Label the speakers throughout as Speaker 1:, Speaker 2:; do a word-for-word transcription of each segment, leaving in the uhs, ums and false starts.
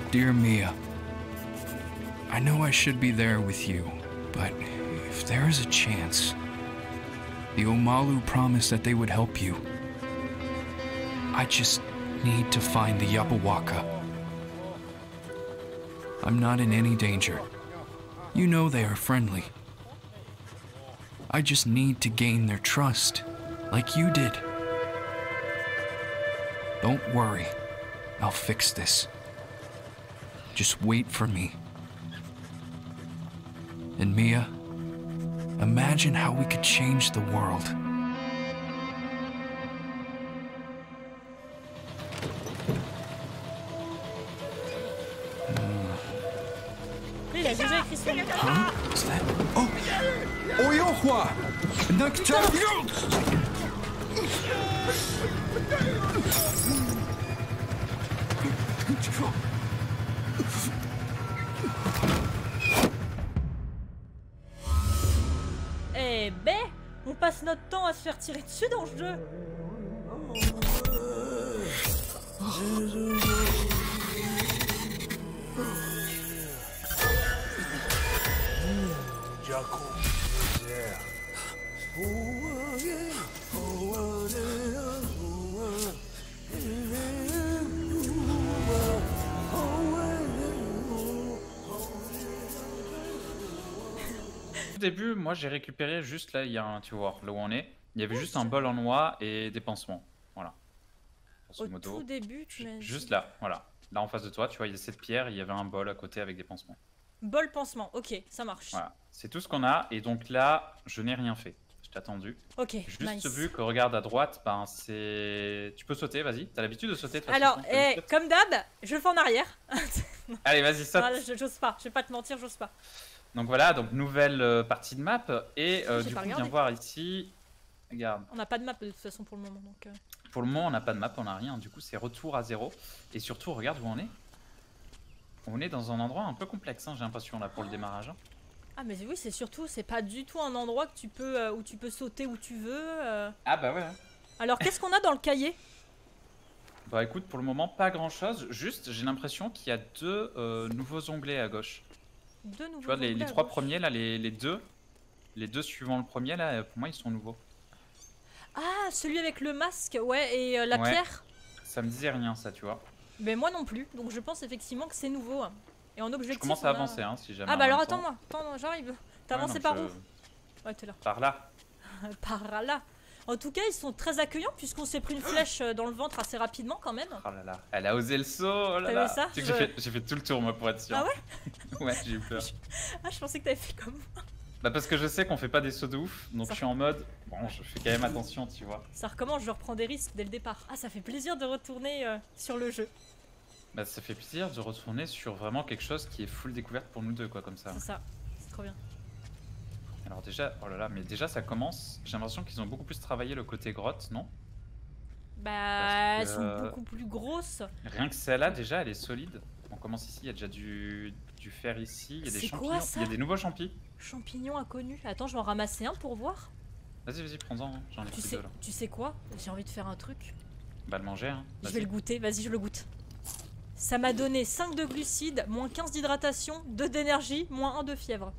Speaker 1: Dear Mia, I know I should be there with you, but if there is a chance, the Omalu promised that they would help you. I just need to find the Yapawaka. I'm not in any danger. You know they are friendly. I just need to gain their trust, like you did. Don't worry, I'll fix this. Just wait for me. And Mia, imagine how we could change the world.
Speaker 2: Il a déjà écrit son nom.
Speaker 1: Huh? What's that? Oh! Oyohwa! Nakta!
Speaker 2: Eh ben, on passe notre temps à se faire tirer dessus dans le jeu.
Speaker 3: Au début, moi j'ai récupéré juste là, il y a un, tu vois, là où on est, il y avait juste un bol en noix et des pansements. Voilà. Grosso
Speaker 2: Au
Speaker 3: modo.
Speaker 2: tout début, tu m'as dit.
Speaker 3: Juste là, voilà. Là en face de toi, tu vois, il y a cette pierre, il y avait un bol à côté avec des pansements.
Speaker 2: Bol pansement, ok, ça marche.
Speaker 3: Voilà, c'est tout ce qu'on a. Et donc là, je n'ai rien fait. Je t'ai attendu.
Speaker 2: Ok,
Speaker 3: Juste
Speaker 2: nice.
Speaker 3: vu que regarde à droite, ben c'est. Tu peux sauter, vas-y. T'as l'habitude de sauter de toute façon,
Speaker 2: Alors,
Speaker 3: t'as l'habitude.
Speaker 2: eh, comme d'hab, je le fais en arrière.
Speaker 3: Allez, vas-y, saute.
Speaker 2: Voilà, je- j'ose pas, je vais pas te mentir, j'ose pas.
Speaker 3: Donc voilà, donc nouvelle euh, partie de map. Et euh,
Speaker 2: J'ai
Speaker 3: du
Speaker 2: pas
Speaker 3: coup, viens
Speaker 2: regardé.
Speaker 3: voir ici. Regarde.
Speaker 2: On n'a pas de map de toute façon pour le moment, donc... euh.
Speaker 3: Pour le moment, on n'a pas de map, on n'a rien. Du coup, c'est retour à zéro. Et surtout, regarde où on est. On est dans un endroit un peu complexe, hein, j'ai l'impression, là, pour le démarrage.
Speaker 2: Ah mais oui, c'est surtout, c'est pas du tout un endroit que tu peux, euh, où tu peux sauter où tu veux. euh.
Speaker 3: Ah bah ouais.
Speaker 2: Alors, qu'est-ce qu'on a dans le cahier?
Speaker 3: Bah écoute, pour le moment, pas grand-chose. Juste, j'ai l'impression qu'il y a deux euh, nouveaux onglets à gauche.
Speaker 2: Deux nouveaux
Speaker 3: Tu vois, les,
Speaker 2: onglets
Speaker 3: les
Speaker 2: à
Speaker 3: trois
Speaker 2: gauche.
Speaker 3: premiers, là, les, les deux. Les deux suivant le premier, là, pour moi, ils sont nouveaux.
Speaker 2: Ah, celui avec le masque, ouais, et euh, la
Speaker 3: Ouais.
Speaker 2: pierre.
Speaker 3: Ça me disait rien, ça, tu vois.
Speaker 2: Mais moi non plus, donc je pense effectivement que c'est nouveau. Et en objectif,
Speaker 3: Je commence
Speaker 2: on
Speaker 3: à
Speaker 2: a-
Speaker 3: avancer, hein, si jamais.
Speaker 2: Ah bah
Speaker 3: en
Speaker 2: alors
Speaker 3: même temps.
Speaker 2: attends-moi, attends, j'arrive. T'as
Speaker 3: Ouais,
Speaker 2: avancé
Speaker 3: non,
Speaker 2: par
Speaker 3: je-
Speaker 2: où? Ouais, t'es là.
Speaker 3: Par là.
Speaker 2: Par là. En tout cas, ils sont très accueillants puisqu'on s'est pris une flèche euh, dans le ventre assez rapidement quand même.
Speaker 3: Oh là là, elle a osé le saut, oh là
Speaker 2: T'as
Speaker 3: là.
Speaker 2: vu ça?
Speaker 3: Tu sais que j'ai
Speaker 2: Je-
Speaker 3: fait, j'ai fait tout le tour, moi, pour être sûr.
Speaker 2: Ah ouais?
Speaker 3: Ouais, j'ai eu peur.
Speaker 2: Ah, je pensais que t'avais fait comme moi.
Speaker 3: Bah parce que je sais qu'on fait pas des sauts de ouf, donc
Speaker 2: Ça-
Speaker 3: je suis en mode, bon, je fais quand même attention, tu vois.
Speaker 2: Ça recommence, je reprends des risques dès le départ. Ah, ça fait plaisir de retourner euh, sur le jeu.
Speaker 3: Bah ça fait plaisir de retourner sur vraiment quelque chose qui est full découverte pour nous deux, quoi, comme ça.
Speaker 2: C'est ça, c'est trop bien.
Speaker 3: Alors déjà, oh là là, mais déjà ça commence, j'ai l'impression qu'ils ont beaucoup plus travaillé le côté grotte, non?
Speaker 2: Bah,
Speaker 3: Parce
Speaker 2: elles
Speaker 3: que,
Speaker 2: sont
Speaker 3: euh,
Speaker 2: beaucoup plus grosses.
Speaker 3: Rien que celle-là, déjà, elle est solide. On commence ici, il y a déjà du, du fer ici, il y a des
Speaker 2: C'est
Speaker 3: champignons,
Speaker 2: quoi, ça?
Speaker 3: il y a des nouveaux champis.
Speaker 2: Champignons inconnus. Attends, je vais en ramasser un pour voir.
Speaker 3: Vas-y, vas-y, prends-en, hein. J'en ai
Speaker 2: Tu
Speaker 3: pris
Speaker 2: sais,
Speaker 3: deux là.
Speaker 2: tu sais quoi? J'ai envie de faire un truc.
Speaker 3: Bah le manger, hein.
Speaker 2: Je
Speaker 3: Vas-y.
Speaker 2: vais le goûter, vas-y, je le goûte. Ça m'a donné cinq de glucides, moins quinze d'hydratation, deux d'énergie, moins un de fièvre.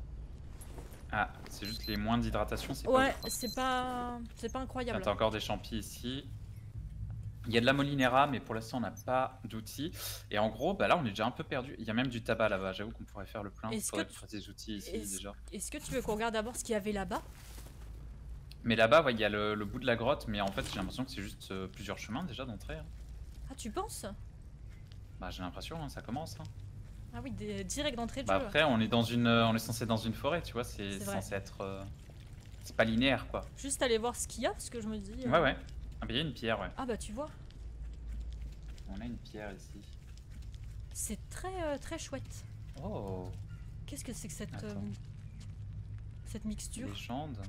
Speaker 3: Ah, c'est juste les moins d'hydratation, c'est
Speaker 2: Ouais,
Speaker 3: pas ouf, hein.
Speaker 2: c'est pas c'est pas incroyable.
Speaker 3: T'as encore des champis ici. Il y a de la molinera, mais pour l'instant on n'a pas d'outils. Et en gros, bah là on est déjà un peu perdu. Il y a même du tabac là-bas, j'avoue qu'on pourrait faire le plein. Il
Speaker 2: Est-ce
Speaker 3: faudrait
Speaker 2: que
Speaker 3: que tu fasses des outils ici
Speaker 2: Est-ce
Speaker 3: déjà.
Speaker 2: est-ce que tu veux qu'on regarde d'abord ce qu'il y avait là-bas?
Speaker 3: Mais là-bas, ouais, il y a le, le bout de la grotte, mais en fait j'ai l'impression que c'est juste euh, plusieurs chemins déjà d'entrée. hein.
Speaker 2: Ah, tu penses?
Speaker 3: Bah j'ai l'impression, hein, ça commence. hein.
Speaker 2: Ah oui, des- direct d'entrée de
Speaker 3: Bah
Speaker 2: jeu.
Speaker 3: après on est dans une, euh, on est censé être dans une forêt, tu vois, c'est
Speaker 2: C'est vrai.
Speaker 3: censé être, euh, c'est pas linéaire quoi.
Speaker 2: Juste aller voir ce qu'il y a, parce que je me dis... euh,
Speaker 3: Ouais ouais. Ah bah il y a une pierre, ouais.
Speaker 2: Ah bah tu vois,
Speaker 3: On a une pierre ici.
Speaker 2: c'est très euh, très chouette.
Speaker 3: Oh.
Speaker 2: Qu'est-ce que c'est que cette... euh,
Speaker 3: Attends.
Speaker 2: cette mixture?
Speaker 3: Légende.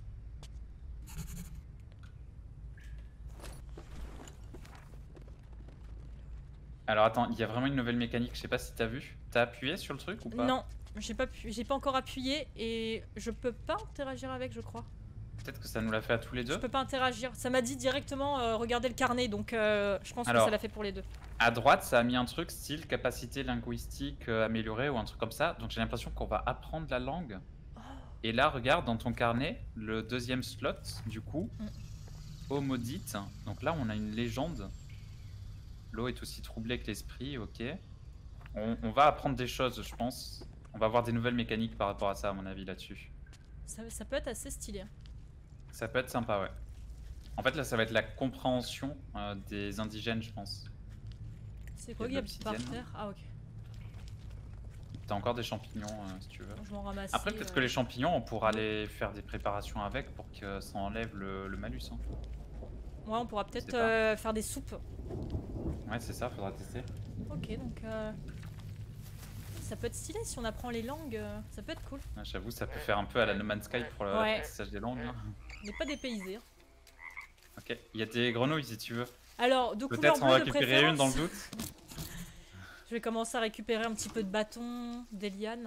Speaker 3: Alors attends, il y a vraiment une nouvelle mécanique, je sais pas si t'as vu. T'as appuyé sur le truc ou pas?
Speaker 2: Non, j'ai pas pu, j'ai pas encore appuyé et je peux pas interagir avec, je crois.
Speaker 3: Peut-être que ça nous l'a fait à tous les
Speaker 2: Je
Speaker 3: deux.
Speaker 2: peux pas interagir. Ça m'a dit directement euh, regardez le carnet, donc euh, je pense
Speaker 3: Alors.
Speaker 2: que ça l'a fait pour les deux.
Speaker 3: À droite, ça a mis un truc style capacité linguistique euh, améliorée ou un truc comme ça. Donc j'ai l'impression qu'on va apprendre la langue.
Speaker 2: Oh.
Speaker 3: Et là, regarde dans ton carnet, le deuxième slot, du coup,
Speaker 2: Mm.
Speaker 3: eau maudite. Donc là, on a une légende. L'eau est aussi troublée que l'esprit, ok. On, on va apprendre des choses, je pense. On va avoir des nouvelles mécaniques par rapport à ça, à mon avis, là-dessus.
Speaker 2: Ça, ça peut être assez stylé. Hein.
Speaker 3: Ça peut être sympa, ouais. En fait, là, ça va être la compréhension euh, des indigènes, je pense.
Speaker 2: C'est quoi
Speaker 3: Il y a
Speaker 2: qu'il y
Speaker 3: de
Speaker 2: a par
Speaker 3: l'obsidienne.
Speaker 2: terre? Ah ok.
Speaker 3: T'as encore des champignons, euh, si tu veux.
Speaker 2: Je vais en ramasser.
Speaker 3: Après, peut-être
Speaker 2: euh,
Speaker 3: que les champignons, on pourra les faire des préparations avec pour que ça enlève le, le malus. Hein.
Speaker 2: Ouais, on pourra
Speaker 3: Je
Speaker 2: peut-être
Speaker 3: sais pas.
Speaker 2: euh, faire des soupes.
Speaker 3: Ouais, c'est ça, faudra tester.
Speaker 2: Ok, donc euh, ça peut être stylé si on apprend les langues. euh, Ça peut être cool.
Speaker 3: Ouais, J'avoue, ça peut faire un peu à la No Man's Sky pour le
Speaker 2: Ouais.
Speaker 3: l'apprentissage des langues. hein.
Speaker 2: On n'est pas dépaysés. hein.
Speaker 3: Ok, il y a des grenouilles si tu veux.
Speaker 2: Alors, de couleur
Speaker 3: Peut-être en
Speaker 2: bleue de
Speaker 3: récupérer
Speaker 2: préférence.
Speaker 3: une dans le doute.
Speaker 2: Je vais commencer à récupérer un petit peu de bâton, des lianes.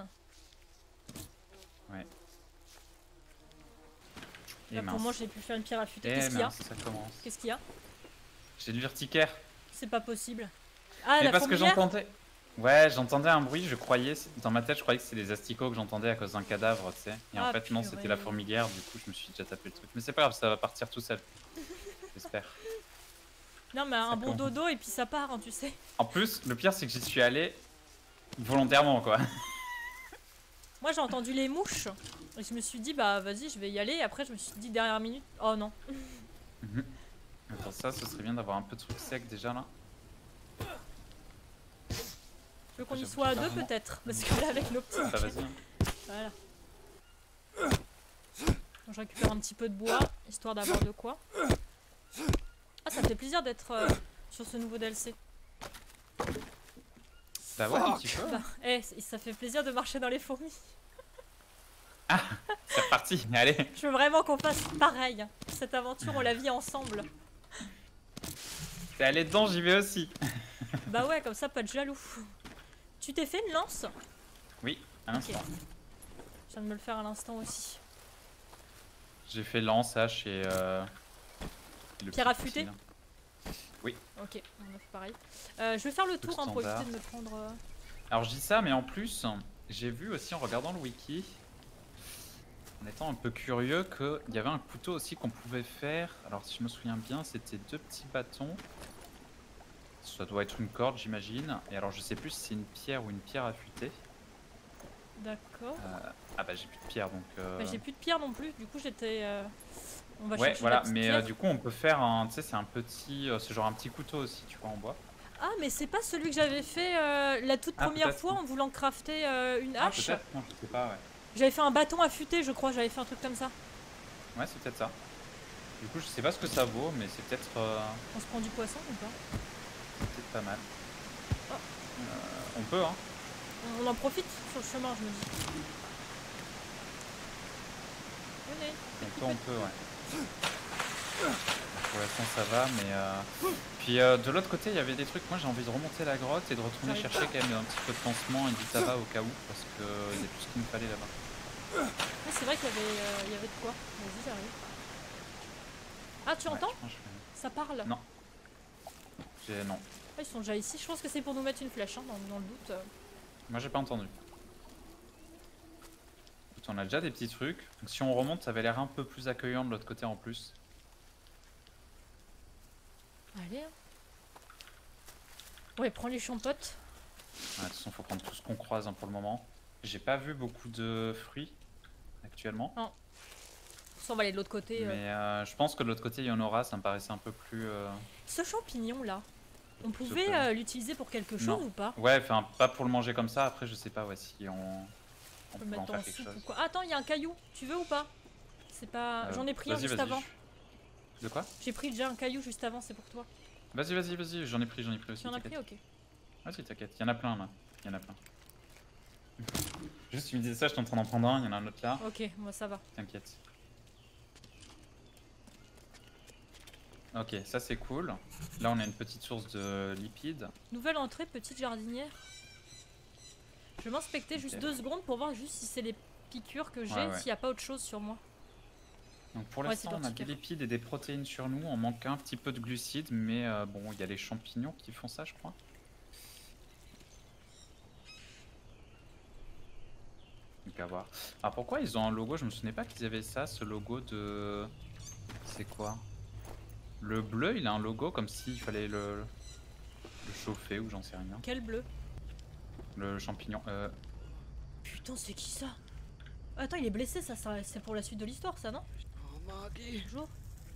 Speaker 3: Et
Speaker 2: Là, pour
Speaker 3: mince.
Speaker 2: moi, j'ai pu faire une pierre affûtée.
Speaker 3: Eh
Speaker 2: Qu'est-ce qu'il y a
Speaker 3: mince, ça commence.
Speaker 2: Qu'est-ce qu'il y a
Speaker 3: J'ai de l'urticaire.
Speaker 2: C'est pas possible. Ah,
Speaker 3: Mais
Speaker 2: la
Speaker 3: parce que
Speaker 2: fourmilière.
Speaker 3: j'entendais. Ouais, j'entendais un bruit, je croyais. Dans ma tête, je croyais que c'était des asticots que j'entendais à cause d'un cadavre, tu sais. Et en
Speaker 2: Ah,
Speaker 3: fait, non,
Speaker 2: purée.
Speaker 3: c'était la fourmilière, du coup, je me suis déjà tapé le truc. Mais c'est pas grave, ça va partir tout seul. J'espère.
Speaker 2: Non, mais un
Speaker 3: Ça
Speaker 2: bon
Speaker 3: commence.
Speaker 2: dodo et puis ça part, hein, tu sais.
Speaker 3: En plus, le pire, c'est que j'y suis allé volontairement, quoi.
Speaker 2: Moi, j'ai entendu les mouches. Et je me suis dit, bah vas-y, je vais y aller. Et après, je me suis dit, dernière minute, oh non.
Speaker 3: Attends, ça, ce serait bien d'avoir un peu de truc sec déjà là.
Speaker 2: Tu veux qu'on y
Speaker 3: J'avoue,
Speaker 2: soit à
Speaker 3: pas
Speaker 2: deux
Speaker 3: vraiment.
Speaker 2: peut-être? Parce que là, avec l'optique.
Speaker 3: Bah, vas-y. hein.
Speaker 2: Voilà. Bon, je récupère un petit peu de bois, histoire d'avoir de quoi. Ah, ça fait plaisir d'être euh, sur ce nouveau D L C.
Speaker 3: Bah ouais, un petit peu.
Speaker 2: Bah, eh, c- ça fait plaisir de marcher dans les fourmis.
Speaker 3: C'est reparti, allez.
Speaker 2: Je veux vraiment qu'on fasse pareil. Cette aventure, on la vit ensemble.
Speaker 3: T'es allé dedans, j'y vais aussi.
Speaker 2: Bah ouais, comme ça, pas de jaloux. Tu t'es fait une lance?
Speaker 3: Oui, à l'instant.
Speaker 2: Je viens de me le faire à l'instant aussi.
Speaker 3: J'ai fait lance, hache et. Euh... le
Speaker 2: Pierre
Speaker 3: petit
Speaker 2: affûtée
Speaker 3: outil, là.
Speaker 2: Ok, on a fait pareil. Euh, je vais faire le tour hein, pour
Speaker 3: standard.
Speaker 2: éviter de me prendre... euh,
Speaker 3: Alors je dis ça, mais en plus, j'ai vu aussi en regardant le wiki, en étant un peu curieux, qu'il y avait un couteau aussi qu'on pouvait faire. Alors si je me souviens bien, c'était deux petits bâtons. Ça doit être une corde, j'imagine. Et alors je sais plus si c'est une pierre ou une pierre affûtée.
Speaker 2: D'accord.
Speaker 3: Euh, Ah bah j'ai plus de pierre donc. euh,
Speaker 2: Bah, j'ai plus de pierre non plus, du coup j'étais... euh, On va
Speaker 3: Ouais,
Speaker 2: chercher
Speaker 3: voilà,
Speaker 2: la petite
Speaker 3: mais
Speaker 2: pierre.
Speaker 3: euh, du coup on peut faire un. Tu sais, c'est un petit. euh, c'est genre un petit couteau aussi, tu vois, en bois.
Speaker 2: Ah, mais c'est pas celui que j'avais fait euh, la toute
Speaker 3: Ah,
Speaker 2: première
Speaker 3: peut-être.
Speaker 2: fois en voulant crafter euh, une
Speaker 3: Ah,
Speaker 2: hache.
Speaker 3: peut-être, non, je sais pas, ouais.
Speaker 2: J'avais fait un bâton affûté, je crois, j'avais fait un truc comme ça.
Speaker 3: Ouais, c'est peut-être ça. Du coup, je sais pas ce que ça vaut, mais c'est peut-être euh,
Speaker 2: On se prend du poisson ou pas?
Speaker 3: c'est peut-être pas mal.
Speaker 2: Oh.
Speaker 3: Euh, on peut, hein.
Speaker 2: On, on en profite sur le chemin, je me dis. Venez.
Speaker 3: On peut, on peut, ouais. Pour l'instant, ça va, mais. Euh... Puis euh, de l'autre côté, il y avait des trucs. Moi, j'ai envie de remonter la grotte et de retourner
Speaker 2: J'arrive
Speaker 3: chercher quand même un petit peu de pansement et du tabac au cas où, parce que euh, il y a tout ce qu'il me fallait là-bas.
Speaker 2: Ah, c'est vrai qu'il y avait, euh, il y avait de quoi. Vas-y, j'arrive. Ah, tu
Speaker 3: Ouais,
Speaker 2: entends?
Speaker 3: je pense que je
Speaker 2: Ça parle.
Speaker 3: Non. fais- j'ai- Non.
Speaker 2: Ah, ils sont déjà ici. Je pense que c'est pour nous mettre une flèche, hein, dans, dans le doute. euh.
Speaker 3: Moi, j'ai pas entendu. Écoute, on a déjà des petits trucs. Donc, si on remonte, ça avait l'air un peu plus accueillant de l'autre côté en plus.
Speaker 2: Allez. hein. Ouais, prends les champottes.
Speaker 3: Ouais, de toute façon, faut prendre tout ce qu'on croise hein, pour le moment. J'ai pas vu beaucoup de fruits actuellement.
Speaker 2: Ça, on va aller de l'autre côté. euh.
Speaker 3: Mais euh, je pense que de l'autre côté, il y en aura. Ça me paraissait un peu plus. euh,
Speaker 2: Ce champignon là, on pouvait
Speaker 3: peut.
Speaker 2: euh, l'utiliser pour quelque chose
Speaker 3: Non.
Speaker 2: ou pas?
Speaker 3: Ouais, enfin, pas pour le manger comme ça. Après, je sais pas ouais, si on, on
Speaker 2: On peut
Speaker 3: peut
Speaker 2: le
Speaker 3: en
Speaker 2: mettre
Speaker 3: faire
Speaker 2: en
Speaker 3: quelque
Speaker 2: soupe
Speaker 3: chose.
Speaker 2: ou quoi? Ah, attends, il y a un caillou. Tu veux ou pas? C'est pas.
Speaker 3: Euh,
Speaker 2: J'en ai pris un
Speaker 3: vas-y,
Speaker 2: juste
Speaker 3: vas-y.
Speaker 2: avant.
Speaker 3: De quoi?
Speaker 2: J'ai pris déjà un caillou juste avant, c'est pour toi.
Speaker 3: Vas-y, vas-y, vas-y. J'en ai pris, j'en ai pris aussi.
Speaker 2: Tu en as
Speaker 3: t'inquiète.
Speaker 2: pris? Ok.
Speaker 3: Vas-y, t'inquiète. Il y en a plein là. Il y en a plein. Juste, tu me disais ça, je suis en train d'en prendre un. Il y en a un autre là.
Speaker 2: Ok, moi ça va.
Speaker 3: T'inquiète. Ok, ça c'est cool. Là, on a une petite source de lipides.
Speaker 2: Nouvelle entrée, petite jardinière. Je vais m'inspecter juste
Speaker 3: Ok.
Speaker 2: deux secondes pour voir juste si c'est les piqûres que j'ai,
Speaker 3: Ouais, ouais.
Speaker 2: s'il n'y a pas autre chose sur moi.
Speaker 3: Donc pour
Speaker 2: Ouais, c'est
Speaker 3: l'instant, on a
Speaker 2: l'urticaire.
Speaker 3: des lipides et des protéines sur nous. On manque un petit peu de glucides, mais euh, bon, il y a les champignons qui font ça, je crois. Donc à voir. Alors pourquoi ils ont un logo? Je me souvenais pas qu'ils avaient ça, ce logo de... C'est quoi? Le bleu, il a un logo comme s'il fallait le... le chauffer ou j'en sais rien.
Speaker 2: Quel bleu?
Speaker 3: Le champignon. Euh...
Speaker 2: Putain, c'est qui ça? Attends, il est blessé, ça, ça c'est pour la suite de l'histoire, ça, non? Bonjour.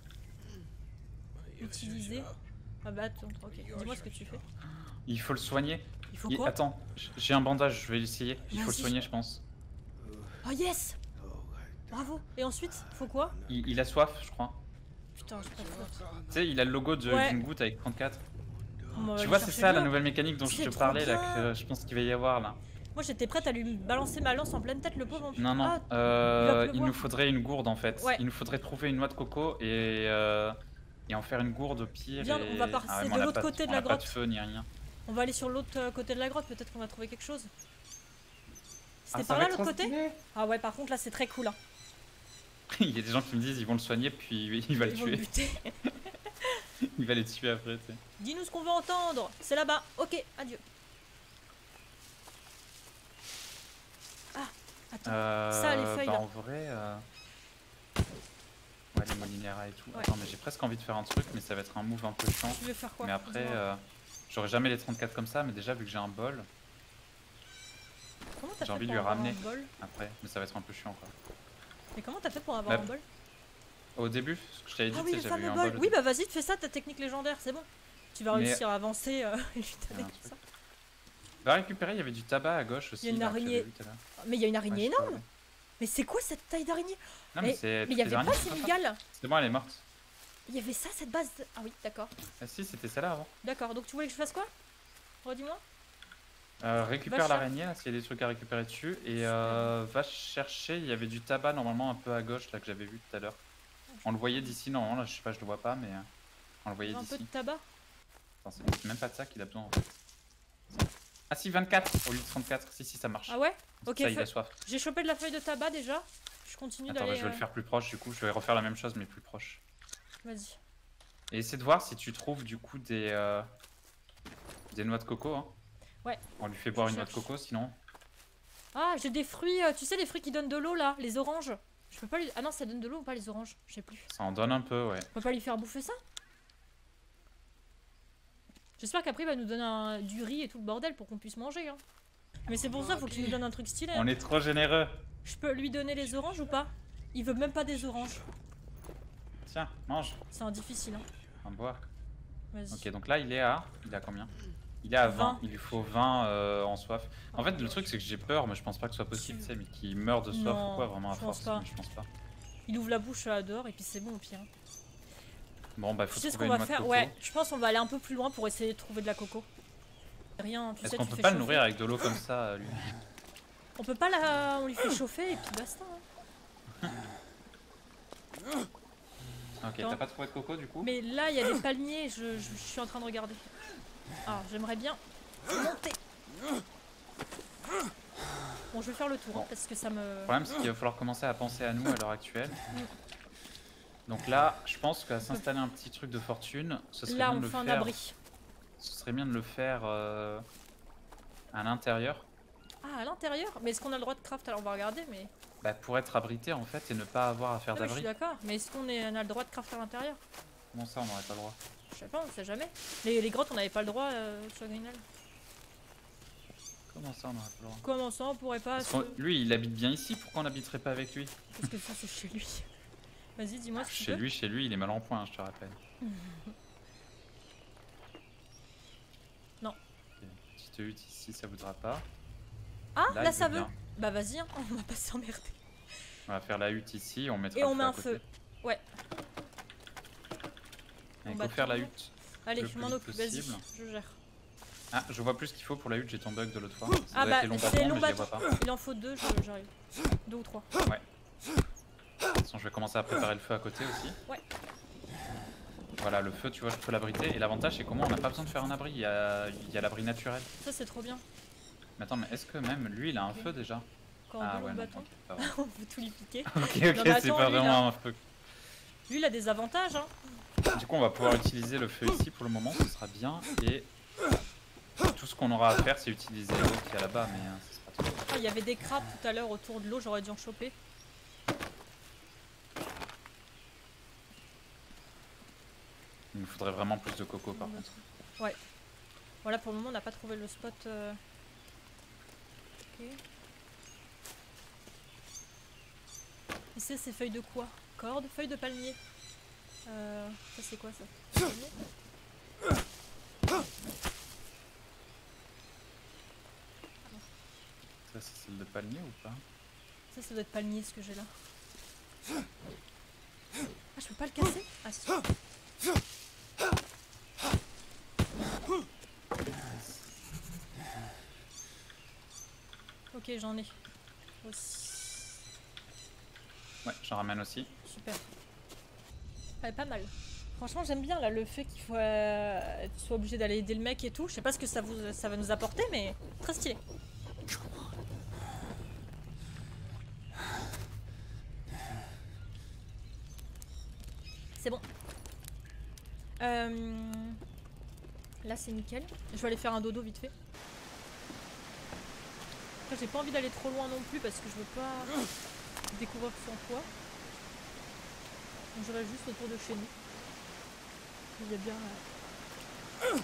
Speaker 2: Utiliser. Ah bah attends, ok. Dis-moi ce que tu fais.
Speaker 3: Il faut le soigner.
Speaker 2: Il faut
Speaker 3: Il-
Speaker 2: quoi?
Speaker 3: Attends, j'ai un bandage, je vais essayer. Il faut le
Speaker 2: Vas-y.
Speaker 3: soigner, je pense.
Speaker 2: Oh yes! Bravo. Et ensuite, faut quoi?
Speaker 3: Il, il a soif, je crois.
Speaker 2: Putain, j'ai pas de faute.
Speaker 3: Tu sais, il a le logo de
Speaker 2: Ouais.
Speaker 3: d'une goutte avec trente-quatre.
Speaker 2: On va
Speaker 3: Tu
Speaker 2: aller
Speaker 3: vois, c'est
Speaker 2: chercher
Speaker 3: ça
Speaker 2: le
Speaker 3: la
Speaker 2: bleu.
Speaker 3: nouvelle mécanique dont je
Speaker 2: C'est
Speaker 3: te
Speaker 2: trop
Speaker 3: parlais là,
Speaker 2: bien.
Speaker 3: que euh, je pense qu'il va y avoir là.
Speaker 2: Moi, j'étais prête à lui balancer ma lance en pleine tête, le pauvre.
Speaker 3: Non, non,
Speaker 2: Ah,
Speaker 3: euh,
Speaker 2: il va
Speaker 3: il
Speaker 2: pleuvoir.
Speaker 3: nous faudrait une gourde en fait.
Speaker 2: Ouais.
Speaker 3: Il nous faudrait trouver une noix de coco et, euh, et en faire une gourde au pire.
Speaker 2: Viens,
Speaker 3: et...
Speaker 2: on va passer
Speaker 3: Ah ouais, mais
Speaker 2: de
Speaker 3: on a
Speaker 2: l'autre
Speaker 3: pas
Speaker 2: côté de
Speaker 3: on
Speaker 2: la
Speaker 3: a pas
Speaker 2: grotte.
Speaker 3: de feu ni rien.
Speaker 2: on va aller sur l'autre euh, côté de la grotte, peut-être qu'on va trouver quelque chose. C'était
Speaker 3: Ah, ça
Speaker 2: par
Speaker 3: va
Speaker 2: là
Speaker 3: être
Speaker 2: l'autre côté?
Speaker 3: stylé.
Speaker 2: Ah ouais, par contre, là, c'est très cool. Hein.
Speaker 3: Il y a des gens qui me disent ils vont le soigner puis il va le
Speaker 2: Ils vont le
Speaker 3: tuer.
Speaker 2: buter.
Speaker 3: Il va les tuer après. Tu sais.
Speaker 2: Dis-nous ce qu'on veut entendre. C'est là-bas. Ok, adieu. Ah, attends.
Speaker 3: Euh,
Speaker 2: Ça, les feuilles,
Speaker 3: bah,
Speaker 2: là.
Speaker 3: en vrai. Euh... Ouais, les molinera et tout.
Speaker 2: Ouais.
Speaker 3: Attends, mais j'ai presque envie de faire un truc, mais ça va être un move un peu chiant.
Speaker 2: Tu veux faire quoi?
Speaker 3: Mais après,
Speaker 2: Dis-moi.
Speaker 3: euh, j'aurai jamais les trente-quatre comme ça, mais déjà vu que j'ai un bol,
Speaker 2: Comment t'as
Speaker 3: j'ai
Speaker 2: fait
Speaker 3: envie de
Speaker 2: pour
Speaker 3: lui
Speaker 2: avoir
Speaker 3: ramener.
Speaker 2: un bol?
Speaker 3: après, mais ça va être un peu chiant quoi.
Speaker 2: Mais comment t'as fait pour avoir
Speaker 3: Bah,
Speaker 2: un bol?
Speaker 3: Au début, ce que je t'avais dit,
Speaker 2: Ah
Speaker 3: tu
Speaker 2: oui,
Speaker 3: sais,
Speaker 2: le
Speaker 3: j'avais eu
Speaker 2: fameux
Speaker 3: un
Speaker 2: bol.
Speaker 3: bol.
Speaker 2: Oui, bah vas-y, fais ça, ta technique légendaire, c'est bon. Tu vas
Speaker 3: Mais-
Speaker 2: réussir à avancer euh, et lui
Speaker 3: Il y
Speaker 2: donner
Speaker 3: a un
Speaker 2: comme
Speaker 3: truc.
Speaker 2: ça.
Speaker 3: Va récupérer, il y avait du tabac à gauche aussi.
Speaker 2: Il y a une
Speaker 3: là, que j'avais
Speaker 2: araignée.
Speaker 3: vu tout à l'heure.
Speaker 2: Mais il y a une araignée
Speaker 3: Ouais, je sais
Speaker 2: énorme. Mais c'est quoi cette taille d'araignée?
Speaker 3: pas. Non,
Speaker 2: Mais
Speaker 3: mais c'est.
Speaker 2: mais il y avait pas Sénégal.
Speaker 3: C'est bon, elle est morte.
Speaker 2: Il y avait ça, cette base. de- Ah oui, d'accord.
Speaker 3: Ah si, c'était celle-là avant.
Speaker 2: D'accord, donc tu voulais que je fasse quoi? Redis-moi.
Speaker 3: Euh, récupère
Speaker 2: Va
Speaker 3: l'araignée là, s'il y a des trucs à récupérer dessus. Et euh, va chercher, il y avait du tabac normalement un peu à gauche là que j'avais vu tout à l'heure. On le voyait d'ici, normalement, là je sais pas, je le vois pas, mais euh, on le voyait
Speaker 2: Un peu de
Speaker 3: d'ici.
Speaker 2: tabac.
Speaker 3: Attends, c'est c'est même pas de ça qu'il a besoin en fait. Ah si, vingt-quatre au lieu de trente-quatre. Si, si, ça marche.
Speaker 2: Ah ouais? Ok,
Speaker 3: ça, il
Speaker 2: feu-
Speaker 3: a soif.
Speaker 2: j'ai chopé de la feuille de tabac déjà. Je continue
Speaker 3: Attends, bah,
Speaker 2: d'aller.
Speaker 3: je vais le
Speaker 2: euh,
Speaker 3: faire plus proche du coup. Je vais refaire la même chose mais plus proche.
Speaker 2: Vas-y.
Speaker 3: Et essaie de voir si tu trouves du coup des, euh, des noix de coco. Hein.
Speaker 2: Ouais.
Speaker 3: On lui fait boire
Speaker 2: Je
Speaker 3: une noix de
Speaker 2: cherche.
Speaker 3: coco sinon.
Speaker 2: Ah, j'ai des fruits, euh, tu sais, les fruits qui donnent de l'eau là, les oranges. Je peux pas lui. Ah non, ça donne de l'eau ou pas les oranges? Je sais plus.
Speaker 3: Ça en donne un peu, ouais.
Speaker 2: On peut pas lui faire bouffer ça? J'espère qu'après il va nous donner un- du riz et tout le bordel pour qu'on puisse manger. Hein. Mais c'est pour ça, faut qu'il nous donne un truc stylé.
Speaker 3: On
Speaker 2: hein.
Speaker 3: est trop généreux.
Speaker 2: Je peux lui donner les oranges ou pas? Il veut même pas des oranges.
Speaker 3: Tiens, mange.
Speaker 2: C'est un difficile. Hein.
Speaker 3: On boit.
Speaker 2: Vas-y.
Speaker 3: Ok, donc là il est à. Il est à combien? Il est à vingt.
Speaker 2: vingt.
Speaker 3: Il lui faut vingt euh, en soif. En fait, le truc c'est que j'ai peur, mais je pense pas que ce soit possible, tu sais, mais qu'il meurt de soif
Speaker 2: Non,
Speaker 3: ou quoi, vraiment à
Speaker 2: je pense
Speaker 3: force.
Speaker 2: pas.
Speaker 3: Mais je pense pas.
Speaker 2: Il ouvre la bouche à dehors et puis c'est bon au pire.
Speaker 3: Bon, bah
Speaker 2: Tu
Speaker 3: faut
Speaker 2: sais ce
Speaker 3: trouver
Speaker 2: qu'on
Speaker 3: une
Speaker 2: va
Speaker 3: noix de
Speaker 2: faire?
Speaker 3: coco.
Speaker 2: Ouais, je pense qu'on va aller un peu plus loin pour essayer de trouver de la coco. Rien, tu
Speaker 3: Est-ce
Speaker 2: sais,
Speaker 3: qu'on
Speaker 2: tu
Speaker 3: peut
Speaker 2: fais
Speaker 3: pas le
Speaker 2: chauffer.
Speaker 3: nourrir avec de l'eau comme ça, euh, lui?
Speaker 2: On peut pas la. On lui fait chauffer et puis basta. hein.
Speaker 3: Ok,
Speaker 2: Attends.
Speaker 3: t'as pas trouvé de coco du coup?
Speaker 2: Mais là, il y a des palmiers, je, je- je suis en train de regarder. Ah, j'aimerais bien monter. Bon, je vais faire le tour hein, parce que ça me.
Speaker 3: Le problème, c'est qu'il va falloir commencer à penser à nous à l'heure actuelle. Donc là, je pense qu'à s'installer un petit truc de fortune, ce serait
Speaker 2: Là,
Speaker 3: bien
Speaker 2: on
Speaker 3: de le
Speaker 2: fait un
Speaker 3: faire.
Speaker 2: abri.
Speaker 3: Ce serait bien de le faire euh, à l'intérieur,
Speaker 2: Ah, à l'intérieur? Mais est-ce qu'on a le droit de craft? Alors, on va regarder, mais.
Speaker 3: bah, pour être abrité en fait et ne pas avoir à faire
Speaker 2: Ah, mais je suis
Speaker 3: d'abri.
Speaker 2: d'accord. Mais est-ce qu'on est... on a le droit de craft à l'intérieur?
Speaker 3: Comment ça, on n'aurait pas le droit?
Speaker 2: Je sais pas, on sait jamais. Les, les grottes, on n'avait pas le droit euh, sur Greenland.
Speaker 3: Comment ça, on n'aurait pas le droit?
Speaker 2: Comment ça, on pourrait pas.
Speaker 3: Parce
Speaker 2: se-
Speaker 3: qu'on- lui, il habite bien ici. Pourquoi on n'habiterait pas avec lui?
Speaker 2: Parce que ça, c'est chez lui. Vas-y, dis-moi si tu
Speaker 3: Chez
Speaker 2: veux.
Speaker 3: lui, chez lui, il est mal en point, je te rappelle.
Speaker 2: Non.
Speaker 3: Ok, petite hutte ici, ça voudra pas.
Speaker 2: Ah, là,
Speaker 3: il
Speaker 2: ça
Speaker 3: veut
Speaker 2: veut.
Speaker 3: bien.
Speaker 2: Bah, vas-y, hein, on va pas s'emmerder.
Speaker 3: On va faire la hutte ici, on mettra
Speaker 2: Et
Speaker 3: le
Speaker 2: on met
Speaker 3: à
Speaker 2: un
Speaker 3: côté.
Speaker 2: feu. Ouais.
Speaker 3: Il
Speaker 2: On va
Speaker 3: faut faire la
Speaker 2: tourner.
Speaker 3: hutte.
Speaker 2: Allez,
Speaker 3: Le
Speaker 2: je
Speaker 3: plus
Speaker 2: m'en
Speaker 3: vite
Speaker 2: occupe, vas-y,
Speaker 3: possible.
Speaker 2: je gère.
Speaker 3: Ah, je vois plus ce qu'il faut pour la hutte, j'ai ton bug de l'autre fois. Ça
Speaker 2: Ah
Speaker 3: doit
Speaker 2: bah,
Speaker 3: être les longs
Speaker 2: c'est
Speaker 3: bâtons,
Speaker 2: long
Speaker 3: mais je les
Speaker 2: bâton.
Speaker 3: vois pas.
Speaker 2: Il en faut deux, je- j'arrive. Deux ou trois.
Speaker 3: De toute façon, je vais commencer à préparer le feu à côté aussi.
Speaker 2: Ouais.
Speaker 3: Voilà, le feu, tu vois, je peux l'abriter. Et l'avantage, c'est comment on n'a pas besoin de faire un abri. Il y a il y a l'abri naturel.
Speaker 2: Ça, c'est trop bien.
Speaker 3: Mais attends, mais est-ce que même lui, il a un feu déjà?
Speaker 2: Quand
Speaker 3: Ah
Speaker 2: on
Speaker 3: ouais,
Speaker 2: le
Speaker 3: non,
Speaker 2: bâton,
Speaker 3: ok, pas vrai.
Speaker 2: on peut tout lui piquer.
Speaker 3: Ok, ok,
Speaker 2: mais
Speaker 3: c'est
Speaker 2: attends,
Speaker 3: pas
Speaker 2: lui, là.
Speaker 3: vraiment un feu.
Speaker 2: Lui, il a des avantages, hein.
Speaker 3: Du coup, on va pouvoir utiliser le feu ici pour le moment, ce sera bien. Et tout ce qu'on aura à faire, c'est utiliser l'eau qui est là-bas, mais euh, ce sera trop.
Speaker 2: Ah, il y avait des crabes tout à l'heure autour de l'eau, j'aurais dû en choper.
Speaker 3: Il nous faudrait vraiment plus de coco par contre.
Speaker 2: Ouais. Voilà, pour le moment, on n'a pas trouvé le spot. Euh... Ok. Et c'est ces feuilles de quoi? Corde, feuilles de palmier. Euh... Ça, c'est quoi ça? Palmier.
Speaker 3: Ça, c'est celle de palmier ou pas?
Speaker 2: Ça, ça doit être palmier ce que j'ai là. Ah, je peux pas le casser? Ah, si. Ok, j'en ai. Aussi.
Speaker 3: Ouais, j'en ramène aussi.
Speaker 2: Super. Ouais, pas mal. Franchement, j'aime bien là le fait qu'il faut, euh, tu sois obligé d'aller aider le mec et tout. Je sais pas ce que ça, vous, ça va nous apporter, mais très stylé. C'est bon. Euh... Là, c'est nickel. Je vais aller faire un dodo vite fait. Après, j'ai pas envie d'aller trop loin non plus parce que je veux pas découvrir son poids. Donc, je reste juste autour de chez nous. Il y a bien. euh,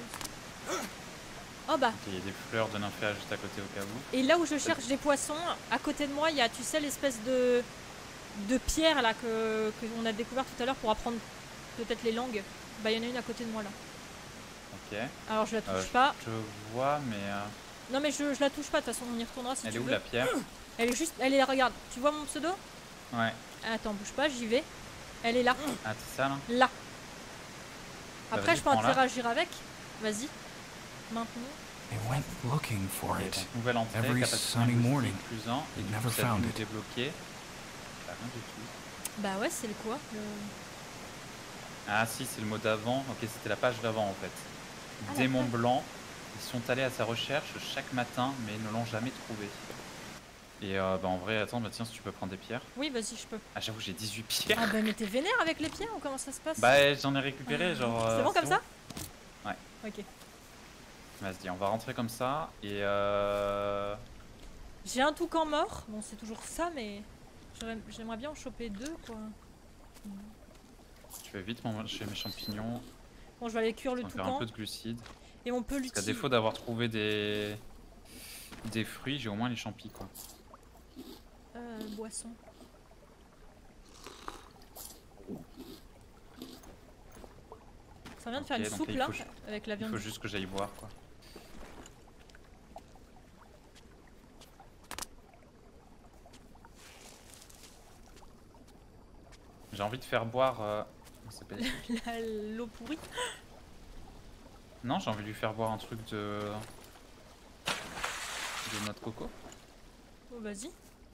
Speaker 2: Oh bah!
Speaker 3: Il y a des fleurs de nymphéa juste à côté au cas où.
Speaker 2: Et là où je cherche des poissons, à côté de moi, il y a, tu sais, l'espèce de de pierre là que qu'on a découvert tout à l'heure pour apprendre peut-être les langues. Bah, il y en a une à côté de moi là.
Speaker 3: Ok.
Speaker 2: Alors je la touche
Speaker 3: Euh,
Speaker 2: pas.
Speaker 3: Je vois, mais. Euh...
Speaker 2: Non mais je, je la touche pas. De toute façon, on y retournera si
Speaker 3: Elle
Speaker 2: tu
Speaker 3: est où
Speaker 2: veux.
Speaker 3: la pierre?
Speaker 2: Elle est juste, elle est là. Regarde. Tu vois mon pseudo?
Speaker 3: Ouais.
Speaker 2: Attends, bouge pas, j'y vais. Elle est là.
Speaker 3: Ah, c'est ça là?
Speaker 2: Là.
Speaker 3: Bah,
Speaker 2: Après,
Speaker 3: vas-y,
Speaker 2: je peux
Speaker 3: prends-la.
Speaker 2: interagir avec. Vas-y. Maintenant.
Speaker 1: They went looking for
Speaker 3: Ok,
Speaker 1: it.
Speaker 3: donc, nouvelle entrée,
Speaker 1: Every
Speaker 3: capacité
Speaker 1: sunny
Speaker 3: linguistique
Speaker 1: morning.
Speaker 3: plus un.
Speaker 1: They
Speaker 3: Et du
Speaker 1: never
Speaker 3: coup, ça a
Speaker 1: found
Speaker 3: pu nous
Speaker 1: it.
Speaker 3: débloquer. Bah, rien du tout.
Speaker 2: Bah ouais, c'est le quoi le...
Speaker 3: Ah si, c'est le mot d'avant. Ok, c'était la page d'avant en fait.
Speaker 2: Ah,
Speaker 3: Démon
Speaker 2: la page.
Speaker 3: blanc. Ils sont allés à sa recherche chaque matin, mais ne l'ont jamais trouvé. Et euh, bah en vrai, attends, bah tiens, si tu peux prendre des pierres.
Speaker 2: Oui, vas-y, je peux.
Speaker 3: Ah, j'avoue, j'ai dix-huit pierres.
Speaker 2: Ah bah mais t'es vénère avec les pierres ou comment ça se passe?
Speaker 3: Bah, j'en ai récupéré, genre.
Speaker 2: C'est
Speaker 3: euh,
Speaker 2: bon comme ça?
Speaker 3: Ouais.
Speaker 2: Ok.
Speaker 3: Vas-y, on va rentrer comme ça. Et euh.
Speaker 2: J'ai un toucan mort. Bon, c'est toujours ça, mais j'aurais- j'aimerais bien en choper deux, quoi.
Speaker 3: Je vais vite manger mes champignons.
Speaker 2: Bon, je vais aller cuire le
Speaker 3: On va faire un
Speaker 2: toucan.
Speaker 3: peu de glucides.
Speaker 2: Et on peut
Speaker 3: Parce qu'à
Speaker 2: l'utiliser.
Speaker 3: défaut d'avoir trouvé des. des fruits, j'ai au moins les champis quoi.
Speaker 2: Euh, boisson. Ça vient de faire
Speaker 3: Ok,
Speaker 2: une
Speaker 3: donc
Speaker 2: soupe
Speaker 3: là, il
Speaker 2: là,
Speaker 3: faut ju-
Speaker 2: avec la
Speaker 3: Il
Speaker 2: viande.
Speaker 3: faut juste que j'aille voir quoi. J'ai envie de faire boire. Euh... comment ça s'appelle?
Speaker 2: La- L'eau pourrie.
Speaker 3: Non, j'ai envie de lui faire boire un truc de. de notre coco.
Speaker 2: Oh, vas-y.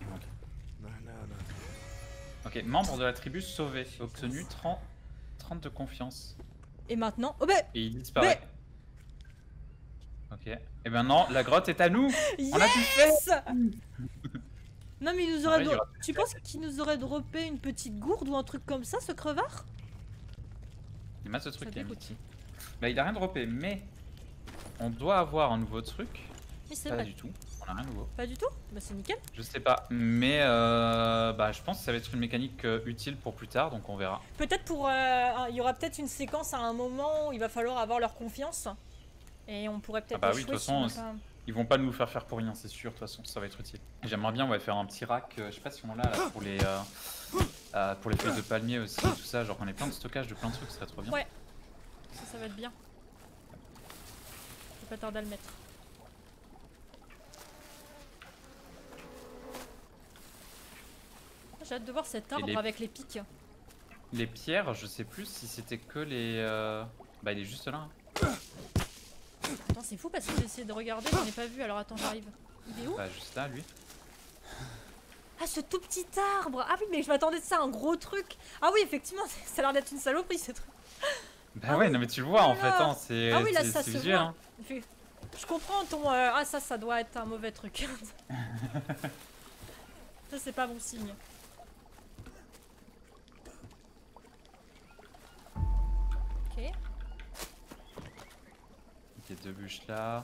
Speaker 3: Ok, membre de la tribu sauvé. Obtenu trente, trente de confiance.
Speaker 2: Et maintenant. Oh bah
Speaker 3: Et il disparaît. Ok. Et ben non, la grotte est à nous. On a pu le faire.
Speaker 2: Yes. Non mais il nous
Speaker 3: En
Speaker 2: aurait.
Speaker 3: vrai, il y
Speaker 2: dro-
Speaker 3: aura
Speaker 2: Tu penses qu'il nous aurait droppé une petite gourde ou un truc comme ça, ce crevard?
Speaker 3: Il m'a ce truc
Speaker 2: Ça
Speaker 3: qui est
Speaker 2: dégoûte.
Speaker 3: mythique. Bah il a rien droppé, mais on doit avoir un nouveau truc.
Speaker 2: Oui, c'est
Speaker 3: Pas
Speaker 2: vrai.
Speaker 3: du tout. On a rien de nouveau.
Speaker 2: Pas du tout? Bah c'est nickel.
Speaker 3: Je sais pas, mais euh, bah je pense que ça va être une mécanique euh, utile pour plus tard, donc on verra.
Speaker 2: Peut-être pour. euh, Il y aura peut-être une séquence à un moment où il va falloir avoir leur confiance. Et on pourrait peut-être
Speaker 3: Ah bah
Speaker 2: les
Speaker 3: oui, de
Speaker 2: jouer
Speaker 3: toute
Speaker 2: si on
Speaker 3: façon,
Speaker 2: a pas-
Speaker 3: Ils vont pas nous faire faire pour rien, c'est sûr. De toute façon, ça va être utile. J'aimerais bien, on va faire un petit rack. euh, je sais pas si on l'a là pour les euh, euh, pour les feuilles de palmier aussi, tout ça. Genre on est plein de stockage de plein de trucs, ce serait trop bien.
Speaker 2: Ouais. Ça, ça va être bien. Je vais pas tarder à le mettre. J'ai hâte de voir cet arbre
Speaker 3: les-
Speaker 2: avec les pics.
Speaker 3: Les pierres, je sais plus si c'était que les. euh, Bah il est juste là. hein.
Speaker 2: Attends, c'est fou parce que j'ai essayé de regarder, j'en ai pas vu, alors attends, j'arrive. Il est où?
Speaker 3: Bah juste là, lui.
Speaker 2: Ah, ce tout petit arbre! Ah oui, mais je m'attendais de ça, un gros truc! Ah oui, effectivement, ça a l'air d'être une saloperie ce truc.
Speaker 3: Bah
Speaker 2: Ah
Speaker 3: ouais,
Speaker 2: oui.
Speaker 3: non mais tu le vois
Speaker 2: Oh
Speaker 3: en fait,
Speaker 2: là.
Speaker 3: hein, c'est
Speaker 2: Ah oui, là,
Speaker 3: c'est-
Speaker 2: ça
Speaker 3: c'est
Speaker 2: se
Speaker 3: visuel.
Speaker 2: voit.
Speaker 3: Hein.
Speaker 2: Fait- Je comprends ton. euh, Ah, ça, ça doit être un mauvais truc. Ça, c'est pas bon signe.
Speaker 3: deux bûches là.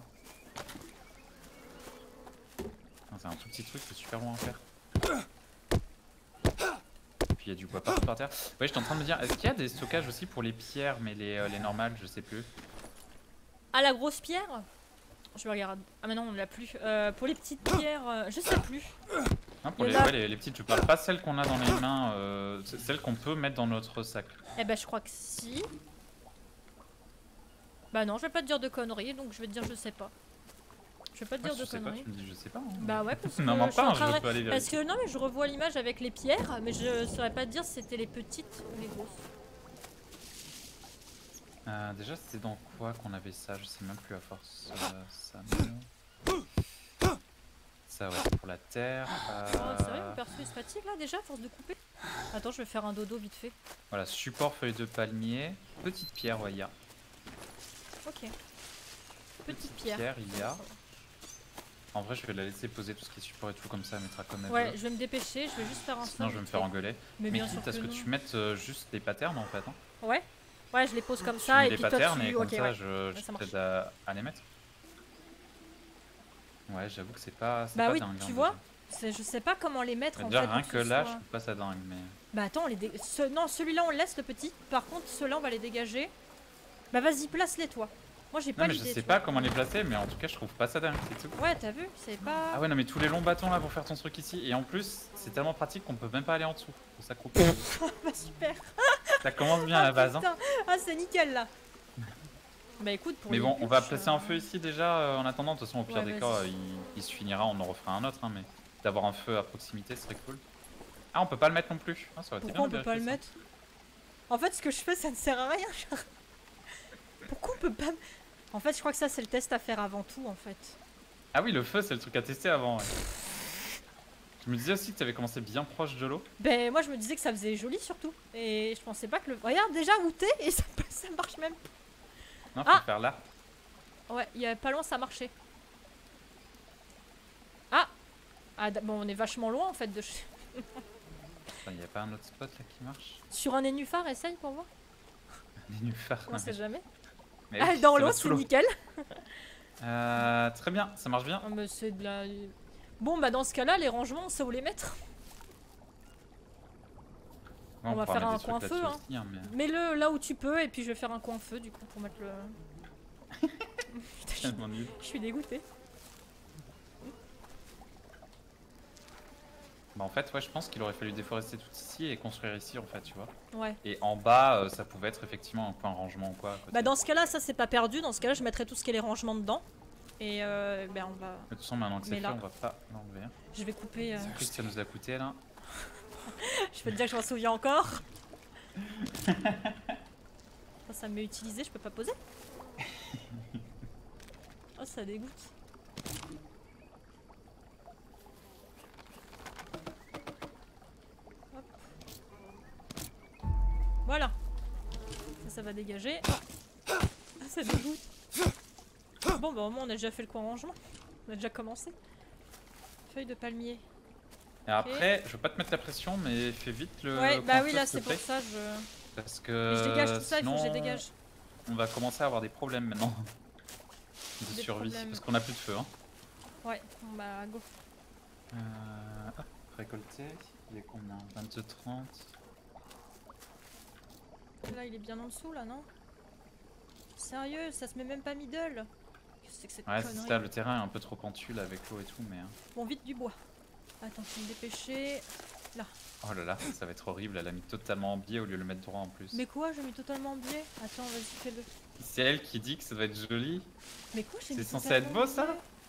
Speaker 3: C'est un tout petit truc, c'est super bon à faire. Puis il y a du bois partout par terre. Ouais, j'étais en train de me dire, est-ce qu'il y a des stockages aussi pour les pierres, mais les, euh, les normales, je sais plus.
Speaker 2: Ah, la grosse pierre? Je vais regarder. Ah, mais non, on l'a plus. Euh, pour les petites pierres, euh, je sais plus.
Speaker 3: Non, pour les,
Speaker 2: a...
Speaker 3: ouais, les, les petites, je parle pas celles qu'on a dans les mains, euh, celles qu'on peut mettre dans notre sac.
Speaker 2: Eh ben, je crois que si. Bah non, je vais pas te dire de conneries, donc je vais te dire je sais pas. Je vais pas te
Speaker 3: Ouais,
Speaker 2: dire de
Speaker 3: je sais pas,
Speaker 2: conneries.
Speaker 3: tu me dis je sais pas. Hein.
Speaker 2: Bah ouais, parce que
Speaker 3: non, non,
Speaker 2: je suis
Speaker 3: pas,
Speaker 2: en
Speaker 3: hein,
Speaker 2: train
Speaker 3: je
Speaker 2: de-
Speaker 3: peux aller
Speaker 2: Parce
Speaker 3: vérifier.
Speaker 2: que non, mais je revois l'image avec les pierres, mais je saurais pas te dire si c'était les petites ou les grosses.
Speaker 3: Euh, déjà, c'était dans quoi qu'on avait ça? Je sais même plus à force. Euh, ça, non. Ça, ouais, pour la terre. Euh...
Speaker 2: Oh, c'est vrai, mon perso il se fatigue là déjà, à force de couper. Attends, je vais faire un dodo vite fait.
Speaker 3: Voilà, support feuille de palmier. Petite pierre, ouais, il y a.
Speaker 2: Ok. Petite pierre.
Speaker 3: Pierre, il y a. En vrai, je vais la laisser poser tout ce qui est support et tout comme ça, elle mettra comme elle
Speaker 2: Ouais,
Speaker 3: veut.
Speaker 2: je vais me dépêcher, je vais juste faire un
Speaker 3: Sinon,
Speaker 2: son
Speaker 3: je vais me
Speaker 2: vite
Speaker 3: faire
Speaker 2: fait.
Speaker 3: engueuler.
Speaker 2: Mais,
Speaker 3: Mais
Speaker 2: bien sûr
Speaker 3: quitte à ce que
Speaker 2: non.
Speaker 3: tu mettes euh, juste des patterns en fait. Hein.
Speaker 2: Ouais. Ouais, je les pose comme
Speaker 3: Tu
Speaker 2: ça
Speaker 3: mets
Speaker 2: et
Speaker 3: les
Speaker 2: puis toi
Speaker 3: patterns
Speaker 2: tu...
Speaker 3: et comme
Speaker 2: Ok,
Speaker 3: ça,
Speaker 2: ouais.
Speaker 3: je, je
Speaker 2: Ouais, ça marche.
Speaker 3: t'aide à, à les mettre. Ouais, j'avoue que c'est pas, c'est
Speaker 2: Bah
Speaker 3: pas
Speaker 2: oui,
Speaker 3: dingue.
Speaker 2: tu
Speaker 3: hein,
Speaker 2: vois, c'est- je sais pas comment les mettre
Speaker 3: déjà.
Speaker 2: en
Speaker 3: Déjà,
Speaker 2: fait.
Speaker 3: rien
Speaker 2: pour
Speaker 3: que
Speaker 2: ce
Speaker 3: là,
Speaker 2: soit-
Speaker 3: je trouve pas ça dingue. Mais...
Speaker 2: Bah attends, on les dé... ce... non, celui-là on le laisse le petit. Par contre, ceux-là on va les dégager. Bah vas-y, place-les toi. Moi j'ai pas
Speaker 3: Non, mais je
Speaker 2: l'idée.
Speaker 3: sais
Speaker 2: tu
Speaker 3: pas
Speaker 2: vois.
Speaker 3: comment les placer, mais en tout cas, je trouve pas ça dingue, c'est tout.
Speaker 2: Ouais, t'as vu, c'est pas...
Speaker 3: Ah ouais, non, mais tous les longs bâtons là pour faire ton truc ici. Et en plus, c'est tellement pratique qu'on peut même pas aller en dessous. Faut s'accroupir.
Speaker 2: Bah super.
Speaker 3: Ça commence bien à
Speaker 2: Ah,
Speaker 3: la base. Hein.
Speaker 2: putain. Ah c'est nickel là. Bah écoute, pour
Speaker 3: Mais
Speaker 2: les
Speaker 3: bon, on va
Speaker 2: bûches,
Speaker 3: placer
Speaker 2: euh,
Speaker 3: un feu ici déjà euh, en attendant. De toute façon, au pire
Speaker 2: Ouais,
Speaker 3: des
Speaker 2: vas-y.
Speaker 3: cas, euh, il, il se finira, on en refera un autre. Hein, mais d'avoir un feu à proximité, ce serait cool. Ah, on peut pas le mettre non plus. Ah, ça aurait été
Speaker 2: Pourquoi on
Speaker 3: bien
Speaker 2: peut
Speaker 3: de
Speaker 2: pas le
Speaker 3: vérifier
Speaker 2: mettre? En fait, ce que je fais, ça ne sert à rien. genre. Pourquoi on peut pas... En fait, je crois que ça, c'est le test à faire avant tout, en fait.
Speaker 3: ça. Ah oui, le feu, c'est le truc à tester avant. Ouais. Je me disais aussi que tu avais commencé bien proche de l'eau.
Speaker 2: Ben, moi, je me disais que ça faisait joli, surtout. Et je pensais pas que le... Regarde, déjà, où t'es, et ça, ça marche même.
Speaker 3: Non, faut
Speaker 2: Ah.
Speaker 3: le faire là.
Speaker 2: Ouais, il y a pas loin, ça marchait. Ah, ah d- bon, on est vachement loin, en fait, de... chez-
Speaker 3: Il n'y a pas un autre spot là qui marche.
Speaker 2: Sur un nénuphar, essaye pour voir.
Speaker 3: Des nénuphars.
Speaker 2: On
Speaker 3: non,
Speaker 2: sait
Speaker 3: mais-
Speaker 2: jamais.
Speaker 3: mais
Speaker 2: Ah,
Speaker 3: oui,
Speaker 2: dans
Speaker 3: ça
Speaker 2: l'eau,
Speaker 3: va sous
Speaker 2: c'est
Speaker 3: l'eau.
Speaker 2: nickel.
Speaker 3: Euh, très bien, ça marche bien.
Speaker 2: Ah, mais c'est de la... Bon, bah, dans ce cas-là, les rangements, on sait où les mettre.
Speaker 3: Ouais,
Speaker 2: on va
Speaker 3: pourra
Speaker 2: faire
Speaker 3: mettre
Speaker 2: un
Speaker 3: des trucs
Speaker 2: coin feu,
Speaker 3: là-dessus
Speaker 2: hein.
Speaker 3: aussi, hein, mais...
Speaker 2: Mets-le là où tu peux, et puis je vais faire un coin feu, du coup, pour mettre le... Putain, je-
Speaker 3: Tellement nul.
Speaker 2: je suis dégoûtée.
Speaker 3: Bah en fait, ouais, je pense qu'il aurait fallu déforester tout ici et construire ici en fait, tu vois.
Speaker 2: Ouais.
Speaker 3: Et en bas, euh, ça pouvait être effectivement un point rangement ou quoi. à côté.
Speaker 2: Bah dans ce cas-là, ça c'est pas perdu. Dans ce cas-là, je mettrai tout ce qui est les rangements dedans. Et euh, ben on va...
Speaker 3: De toute façon, maintenant que c'est
Speaker 2: Mais
Speaker 3: fait,
Speaker 2: là-
Speaker 3: on va pas l'enlever.
Speaker 2: Je vais couper... euh,
Speaker 3: Qu'est-ce que ça nous a coûté là?
Speaker 2: Je peux te dire que je m'en souviens encore. Ça, ça m'est utilisé, je peux pas poser. Oh, ça dégoûte. Hop. Voilà. Ça, ça va dégager. Ah, ça dégoûte. Bon, bah au moins on a déjà fait le coin rangement. On a déjà commencé. Feuille de palmier.
Speaker 3: Et après, je veux pas te mettre la pression, mais fais vite le.
Speaker 2: Ouais, bah
Speaker 3: coin
Speaker 2: oui,
Speaker 3: feu,
Speaker 2: là
Speaker 3: s'il
Speaker 2: c'est
Speaker 3: te plaît.
Speaker 2: pour ça, je...
Speaker 3: Parce
Speaker 2: Mais
Speaker 3: que.
Speaker 2: je dégage tout ça, il faut que je les
Speaker 3: sinon,
Speaker 2: dégage.
Speaker 3: On va commencer à avoir des problèmes maintenant. De
Speaker 2: Des
Speaker 3: survie.
Speaker 2: problèmes.
Speaker 3: Parce qu'on a plus de feu. Hein.
Speaker 2: Ouais, bon, bah go.
Speaker 3: Euh, hop, récolter. Il est combien? vingt-deux trente.
Speaker 2: Là, il est bien en dessous, là, non? Sérieux, ça se met même pas middle. Qu'est-ce que c'est que cette
Speaker 3: Ouais, c'est
Speaker 2: connerie?
Speaker 3: ça, le terrain est un peu trop pentu là avec l'eau et tout, mais. hein.
Speaker 2: Bon, vite du bois. Attends, je vais me dépêcher.
Speaker 3: Oh là là, ça va être horrible, elle a mis totalement en biais au lieu de le mettre droit en plus.
Speaker 2: Mais quoi, j'ai mis totalement en biais? Attends, vas-y, fais-le.
Speaker 3: C'est elle qui dit que ça va être joli.
Speaker 2: Mais quoi, j'ai
Speaker 3: C'est
Speaker 2: mis
Speaker 3: censé
Speaker 2: totalement
Speaker 3: être beau,
Speaker 2: en
Speaker 3: ça?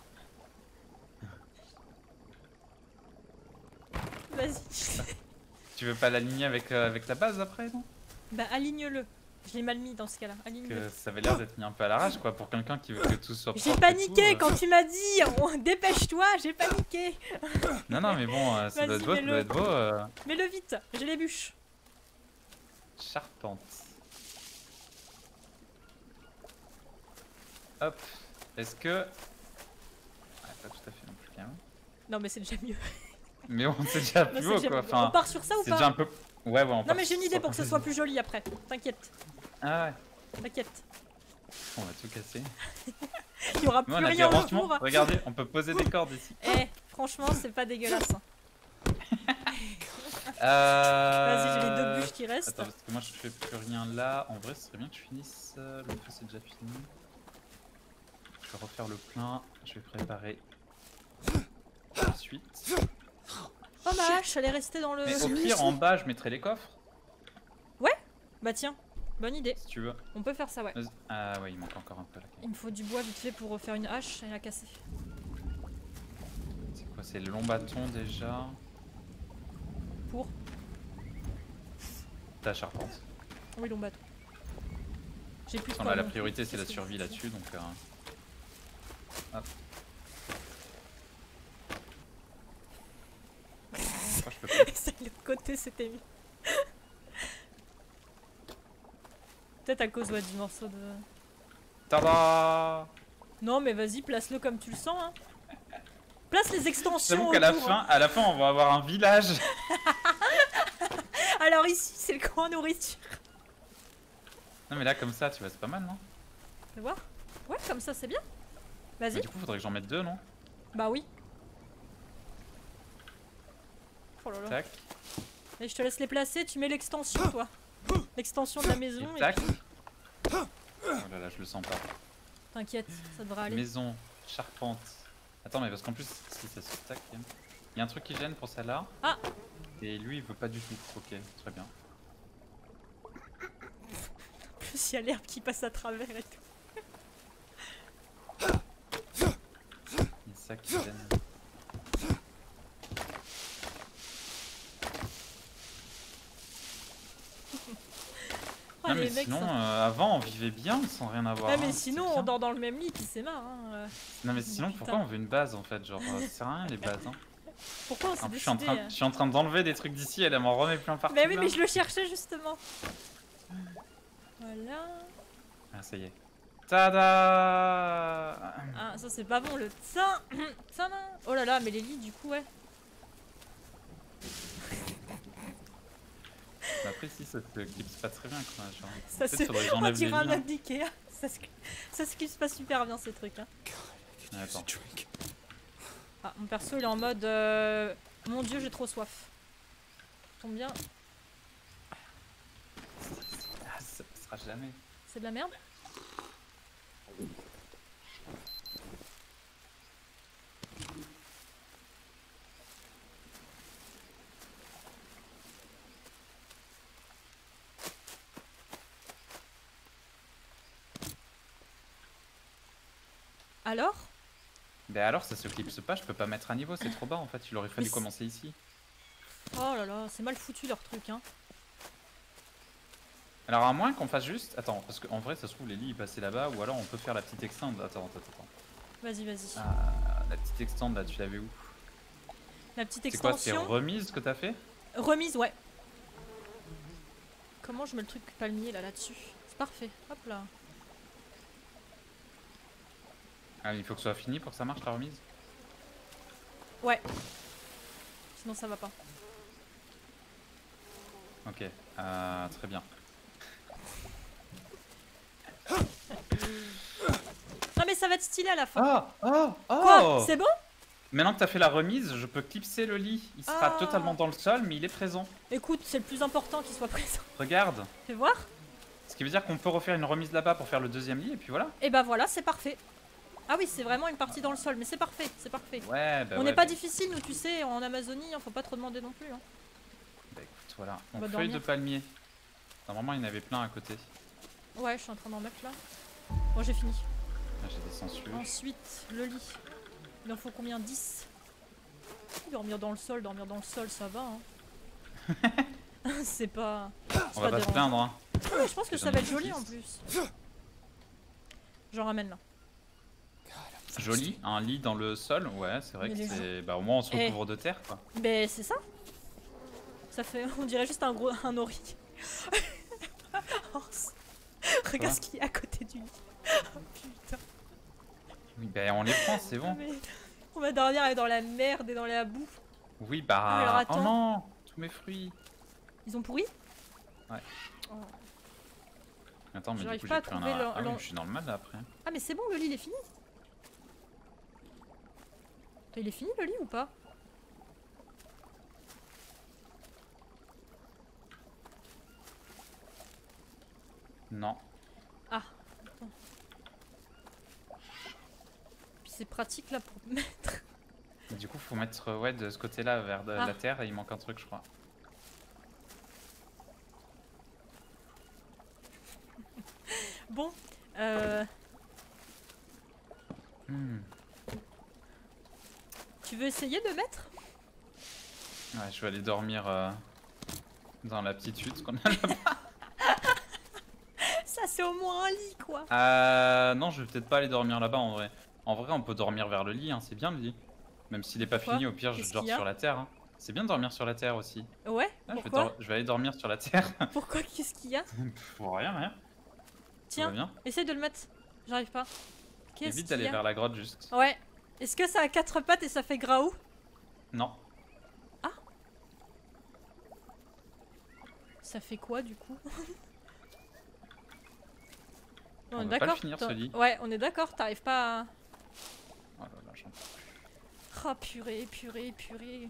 Speaker 2: biais. Vas-y.
Speaker 3: Tu veux pas l'aligner avec, euh, avec la base après, non?
Speaker 2: Bah, aligne-le. Je l'ai mal mis dans ce cas-là. Aligne-le.
Speaker 3: Que ça avait l'air d'être mis un peu à l'arrache quoi, pour quelqu'un qui veut que tout soit propre.
Speaker 2: J'ai
Speaker 3: et
Speaker 2: paniqué
Speaker 3: tout, euh.
Speaker 2: quand tu m'as dit oh, dépêche-toi, j'ai paniqué.
Speaker 3: Non, non, mais bon, euh, ça doit
Speaker 2: Vas-y,
Speaker 3: être beau, ça
Speaker 2: mets-le.
Speaker 3: doit être beau. euh.
Speaker 2: Mets-le vite, j'ai les bûches.
Speaker 3: Charpente. Hop. Est-ce que. Ah, pas tout à fait non plus, quand même.
Speaker 2: Non, mais c'est déjà mieux.
Speaker 3: Mais bon, c'est déjà
Speaker 2: Non,
Speaker 3: plus
Speaker 2: c'est
Speaker 3: beau
Speaker 2: déjà
Speaker 3: quoi.
Speaker 2: mieux.
Speaker 3: Enfin,
Speaker 2: On part sur ça ou
Speaker 3: c'est
Speaker 2: pas?
Speaker 3: déjà un peu. Ouais, ouais, on
Speaker 2: Non,
Speaker 3: part
Speaker 2: mais j'ai une
Speaker 3: sur
Speaker 2: idée
Speaker 3: ça.
Speaker 2: pour que ce soit plus joli après. T'inquiète,
Speaker 3: Ah ouais.
Speaker 2: t'inquiète.
Speaker 3: On va tout casser.
Speaker 2: Il y aura plus
Speaker 3: Nous, on a dit
Speaker 2: rien
Speaker 3: rangement.
Speaker 2: autour.
Speaker 3: Regardez, on peut poser des cordes ici.
Speaker 2: Eh, franchement, c'est pas dégueulasse. hein.
Speaker 3: Euh...
Speaker 2: Vas-y, j'ai les deux bûches qui restent.
Speaker 3: Attends, parce que moi je fais plus rien là. En vrai, ce serait bien que je finisse. euh, Le feu c'est déjà fini. Je vais refaire le plein. Je vais préparer la suite.
Speaker 2: Oh ma hache, elle est restée dans le...
Speaker 3: Mais au pire, en bas, je mettrai les coffres.
Speaker 2: Bah tiens, bonne idée.
Speaker 3: Si tu veux.
Speaker 2: On peut faire ça, ouais.
Speaker 3: Vas-y. Ah ouais, il manque encore un peu là.
Speaker 2: Il me faut du bois vite fait pour refaire une hache et la casser.
Speaker 3: C'est quoi? C'est le long bâton déjà.
Speaker 2: Pour
Speaker 3: Ta charpente.
Speaker 2: Oui, long bateau. J'ai plus de
Speaker 3: On a la
Speaker 2: cordon.
Speaker 3: priorité, c'est la
Speaker 2: Qu'est-ce que
Speaker 3: survie
Speaker 2: je fais
Speaker 3: là-dessus donc. Euh... Hop. Pourquoi je peux pas?
Speaker 2: C'est de l'autre côté, c'était mis. Peut-être à cause ouais, du morceau de...
Speaker 3: Tada!
Speaker 2: Non mais vas-y, place-le comme tu le sens. Hein. Place les extensions
Speaker 3: J'avoue qu'à la
Speaker 2: autour,
Speaker 3: fin,
Speaker 2: hein.
Speaker 3: à la fin, on va avoir un village.
Speaker 2: Alors ici, c'est le coin nourriture.
Speaker 3: Non mais là comme ça, tu vois, c'est pas mal, non?
Speaker 2: Tu voir? Ouais, comme ça, c'est bien.
Speaker 3: Mais
Speaker 2: Vas-y.
Speaker 3: du coup, faudrait que j'en mette deux, non?
Speaker 2: Bah oui. Oh là là.
Speaker 3: Tac,
Speaker 2: Et je te laisse les placer, tu mets l'extension, toi. L'extension de la maison.
Speaker 3: et
Speaker 2: Et
Speaker 3: tac.
Speaker 2: puis...
Speaker 3: Oh là là, je le sens pas.
Speaker 2: T'inquiète, ça devrait aller.
Speaker 3: Maison, charpente. Attends, mais parce qu'en plus, si ça se tac, il y a un truc qui gêne pour celle-là.
Speaker 2: Ah.
Speaker 3: Et lui, il veut pas du tout. Ok, très bien.
Speaker 2: En plus, il y a l'herbe qui passe à travers et tout.
Speaker 3: Il y a ça qui gêne.
Speaker 2: Oh,
Speaker 3: non
Speaker 2: les
Speaker 3: mais
Speaker 2: mecs
Speaker 3: sinon,
Speaker 2: sont-
Speaker 3: euh, avant on vivait bien sans rien avoir.
Speaker 2: Ouais, mais
Speaker 3: hein,
Speaker 2: sinon,
Speaker 3: c'est
Speaker 2: on
Speaker 3: bien.
Speaker 2: dort dans le même lit, puis c'est marre. Hein. euh.
Speaker 3: Non mais sinon,
Speaker 2: Putain.
Speaker 3: pourquoi on veut une base en fait? Genre, euh, ça sert à rien les bases. Hein.
Speaker 2: Pourquoi on s'est
Speaker 3: En plus, je suis en
Speaker 2: décidé
Speaker 3: train,
Speaker 2: euh
Speaker 3: je suis en train d'enlever des trucs d'ici, elle m'en remet plein partout.
Speaker 2: Bah oui,
Speaker 3: là.
Speaker 2: mais je le cherchais justement. Voilà.
Speaker 3: Ah, ça y est. Tada!
Speaker 2: Ah, ça c'est pas bon, le tsin. Tsin. Oh là là, mais les lits, du coup, ouais.
Speaker 3: Mais après, si, ça se clipse pas très bien quoi. Genre,
Speaker 2: Ça
Speaker 3: peut-être
Speaker 2: c'est.
Speaker 3: faudrait que
Speaker 2: On
Speaker 3: j'enlève les
Speaker 2: dirait un
Speaker 3: liens.
Speaker 2: meuble d'Ikea. Ça se... ça se clipse pas super bien ces trucs. Hein.
Speaker 3: Ah, attends.
Speaker 2: Ah, mon perso il est en mode. euh, Mon dieu, j'ai trop soif. Tombe bien,
Speaker 3: Ah, ça passera jamais.
Speaker 2: c'est de la merde. Alors?
Speaker 3: Bah alors, ça se clipse pas, je peux pas mettre à niveau, c'est trop bas en fait. Il aurait fallu
Speaker 2: Mais c'est-
Speaker 3: commencer ici.
Speaker 2: Oh là là, c'est mal foutu leur truc, hein.
Speaker 3: Alors à moins qu'on fasse juste... Attends, parce qu'en vrai ça se trouve les lits ils passaient là-bas ou alors on peut faire la petite extend. Attends, attends, attends.
Speaker 2: Vas-y, vas-y.
Speaker 3: Ah, la petite extend là, tu l'avais où?
Speaker 2: La petite
Speaker 3: C'est quoi, c'est
Speaker 2: extension.
Speaker 3: remise que t'as fait?
Speaker 2: Remise, ouais. Comment je mets le truc palmier là là-dessus? C'est parfait. Hop là.
Speaker 3: Ah, il faut que ce soit fini pour que ça marche la remise?
Speaker 2: Ouais. Sinon ça va pas.
Speaker 3: Ok, euh, très bien.
Speaker 2: Non mais ça va être stylé à la fin.
Speaker 3: Oh, oh, oh
Speaker 2: Quoi? C'est bon?
Speaker 3: Maintenant que t'as fait la remise, je peux clipser le lit. Il sera
Speaker 2: Ah.
Speaker 3: totalement dans le sol, mais il est présent.
Speaker 2: Écoute, c'est le plus important qu'il soit présent.
Speaker 3: Regarde.
Speaker 2: Fais voir.
Speaker 3: Ce qui veut dire qu'on peut refaire une remise là-bas pour faire le deuxième lit, et puis voilà.
Speaker 2: Et bah voilà, c'est parfait. Ah oui, c'est vraiment une partie dans le sol, mais c'est parfait, c'est parfait.
Speaker 3: Ouais, bah
Speaker 2: On
Speaker 3: ouais,
Speaker 2: n'est pas
Speaker 3: bah-
Speaker 2: difficile, nous, tu sais, en Amazonie, hein, faut pas trop demander non plus. Hein.
Speaker 3: Bah écoute, voilà.
Speaker 2: On
Speaker 3: Donc
Speaker 2: va
Speaker 3: feuille
Speaker 2: dormir.
Speaker 3: de palmier. Normalement, il y en avait plein à côté.
Speaker 2: Ouais, je suis en train d'en mettre là. Bon, j'ai fini.
Speaker 3: Là, j'ai des sangsues.
Speaker 2: Ensuite, le lit. Il en faut combien? Dix. Dormir dans le sol, dormir dans le sol, ça va. Hein. C'est pas.
Speaker 3: On va pas se plaindre, hein.
Speaker 2: Ouais, je pense que
Speaker 3: J'en
Speaker 2: ça
Speaker 3: ai
Speaker 2: va être
Speaker 3: mis
Speaker 2: joli
Speaker 3: dix.
Speaker 2: en plus. J'en ramène là.
Speaker 3: Joli, un lit dans le sol, ouais, c'est vrai
Speaker 2: Mais
Speaker 3: que
Speaker 2: les
Speaker 3: c'est. Bah, au moins, on se
Speaker 2: Eh.
Speaker 3: recouvre de terre, quoi.
Speaker 2: Ben c'est ça. Ça fait, on dirait juste un gros, un ori. Oh, regarde ce qu'il y a à côté du lit. Oh putain.
Speaker 3: Oui, bah, on les prend, c'est bon.
Speaker 2: Mais on va dormir dans la merde et dans la boue.
Speaker 3: Oui, bah.
Speaker 2: Ah, alors,
Speaker 3: oh
Speaker 2: attends.
Speaker 3: non, tous mes fruits.
Speaker 2: Ils ont pourri?
Speaker 3: Ouais.
Speaker 2: Oh.
Speaker 3: Attends, mais du
Speaker 2: J'arrive
Speaker 3: coup
Speaker 2: pas
Speaker 3: j'ai
Speaker 2: à
Speaker 3: plus rien
Speaker 2: trouver
Speaker 3: à...
Speaker 2: l'en-
Speaker 3: Ah oui,
Speaker 2: l'en-
Speaker 3: je suis dans le mal là après.
Speaker 2: Ah mais c'est bon, le lit il est fini. Il est fini le lit ou pas?
Speaker 3: Non.
Speaker 2: Ah, attends. Puis c'est pratique là pour mettre.
Speaker 3: Et du coup faut mettre euh, ouais, de ce côté là vers de
Speaker 2: Ah.
Speaker 3: la terre et il manque un truc je crois.
Speaker 2: Bon, euh,
Speaker 3: Hmm.
Speaker 2: tu veux essayer de mettre?
Speaker 3: Ouais, je vais aller dormir euh, dans la petite hutte qu'on a là-bas.
Speaker 2: Ça c'est au moins un lit quoi.
Speaker 3: Euh, non, je vais peut-être pas aller dormir là-bas en vrai. En vrai, on peut dormir vers le lit, hein, c'est bien le lit. Même s'il est pas
Speaker 2: Pourquoi?
Speaker 3: fini, au pire, je
Speaker 2: Qu'est-ce
Speaker 3: dors
Speaker 2: qu'il y a?
Speaker 3: sur la terre. Hein. C'est bien de dormir sur la terre aussi.
Speaker 2: Ouais,
Speaker 3: Ah, je, vais
Speaker 2: pourquoi?
Speaker 3: dor- je vais aller dormir sur la terre.
Speaker 2: Pourquoi? Qu'est-ce qu'il y a?
Speaker 3: Pour rien, rien. Tout va
Speaker 2: Tiens,
Speaker 3: bien.
Speaker 2: essaye de le mettre. J'arrive pas. Qu'est-ce
Speaker 3: Évite
Speaker 2: qu'il
Speaker 3: d'aller
Speaker 2: y a?
Speaker 3: vers la grotte juste.
Speaker 2: Ouais. Est-ce que ça a quatre pattes et ça fait graou?
Speaker 3: Non.
Speaker 2: Ça fait quoi du coup?
Speaker 3: On
Speaker 2: On est
Speaker 3: va pas le
Speaker 2: d'accord.
Speaker 3: finir,
Speaker 2: t'en-
Speaker 3: ce lit.
Speaker 2: Ouais, on est d'accord, t'arrives pas à...
Speaker 3: Oh là là, j'en peux plus.
Speaker 2: Ah purée, purée, purée.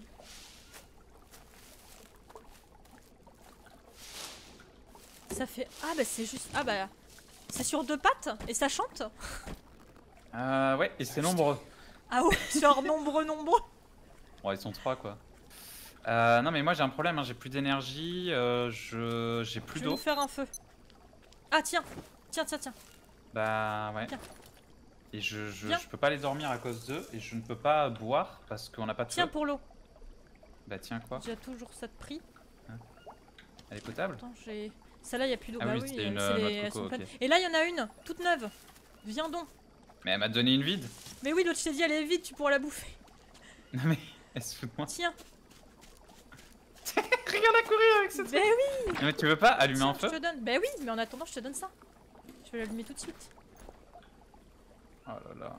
Speaker 2: Ça fait... Ah bah c'est juste... Ah bah... C'est sur deux pattes et ça chante?
Speaker 3: Euh, ouais, et c'est nombreux.
Speaker 2: Ah ouais, genre nombreux, nombreux.
Speaker 3: Bon, ils sont trois quoi. Euh, non, mais moi j'ai un problème, hein, j'ai plus d'énergie, euh, je j'ai plus
Speaker 2: Je vais nous
Speaker 3: d'eau.
Speaker 2: faire un feu. Ah tiens, tiens, tiens, tiens.
Speaker 3: Bah ouais.
Speaker 2: Tiens.
Speaker 3: Et je, je,
Speaker 2: Viens.
Speaker 3: je peux pas aller dormir à cause d'eux et je ne peux pas boire parce qu'on n'a pas de
Speaker 2: Tiens
Speaker 3: feu.
Speaker 2: pour l'eau.
Speaker 3: Bah tiens quoi.
Speaker 2: J'ai toujours ça de prix.
Speaker 3: Elle est potable?
Speaker 2: Attends, j'ai... Celle-là, il n'y a plus d'eau.
Speaker 3: Ah
Speaker 2: bah
Speaker 3: oui,
Speaker 2: oui,
Speaker 3: c'était
Speaker 2: euh,
Speaker 3: une,
Speaker 2: c'est
Speaker 3: euh,
Speaker 2: les-
Speaker 3: noix de
Speaker 2: elles
Speaker 3: coco,
Speaker 2: sont pleines.
Speaker 3: ok.
Speaker 2: Et là, il y en a une, toute neuve. Viens donc.
Speaker 3: Mais elle m'a donné une vide.
Speaker 2: Mais oui, l'autre, je t'ai dit, elle est vide, tu pourras la bouffer.
Speaker 3: Non mais elle se fout de moi.
Speaker 2: Tiens.
Speaker 3: Regarde à courir avec cette.
Speaker 2: Ben oui.
Speaker 3: Mais tu veux pas allumer
Speaker 2: Tiens,
Speaker 3: un feu?
Speaker 2: je te donne. Ben oui, mais en attendant, je te donne ça. Je vais l'allumer tout de suite.
Speaker 3: Oh là là.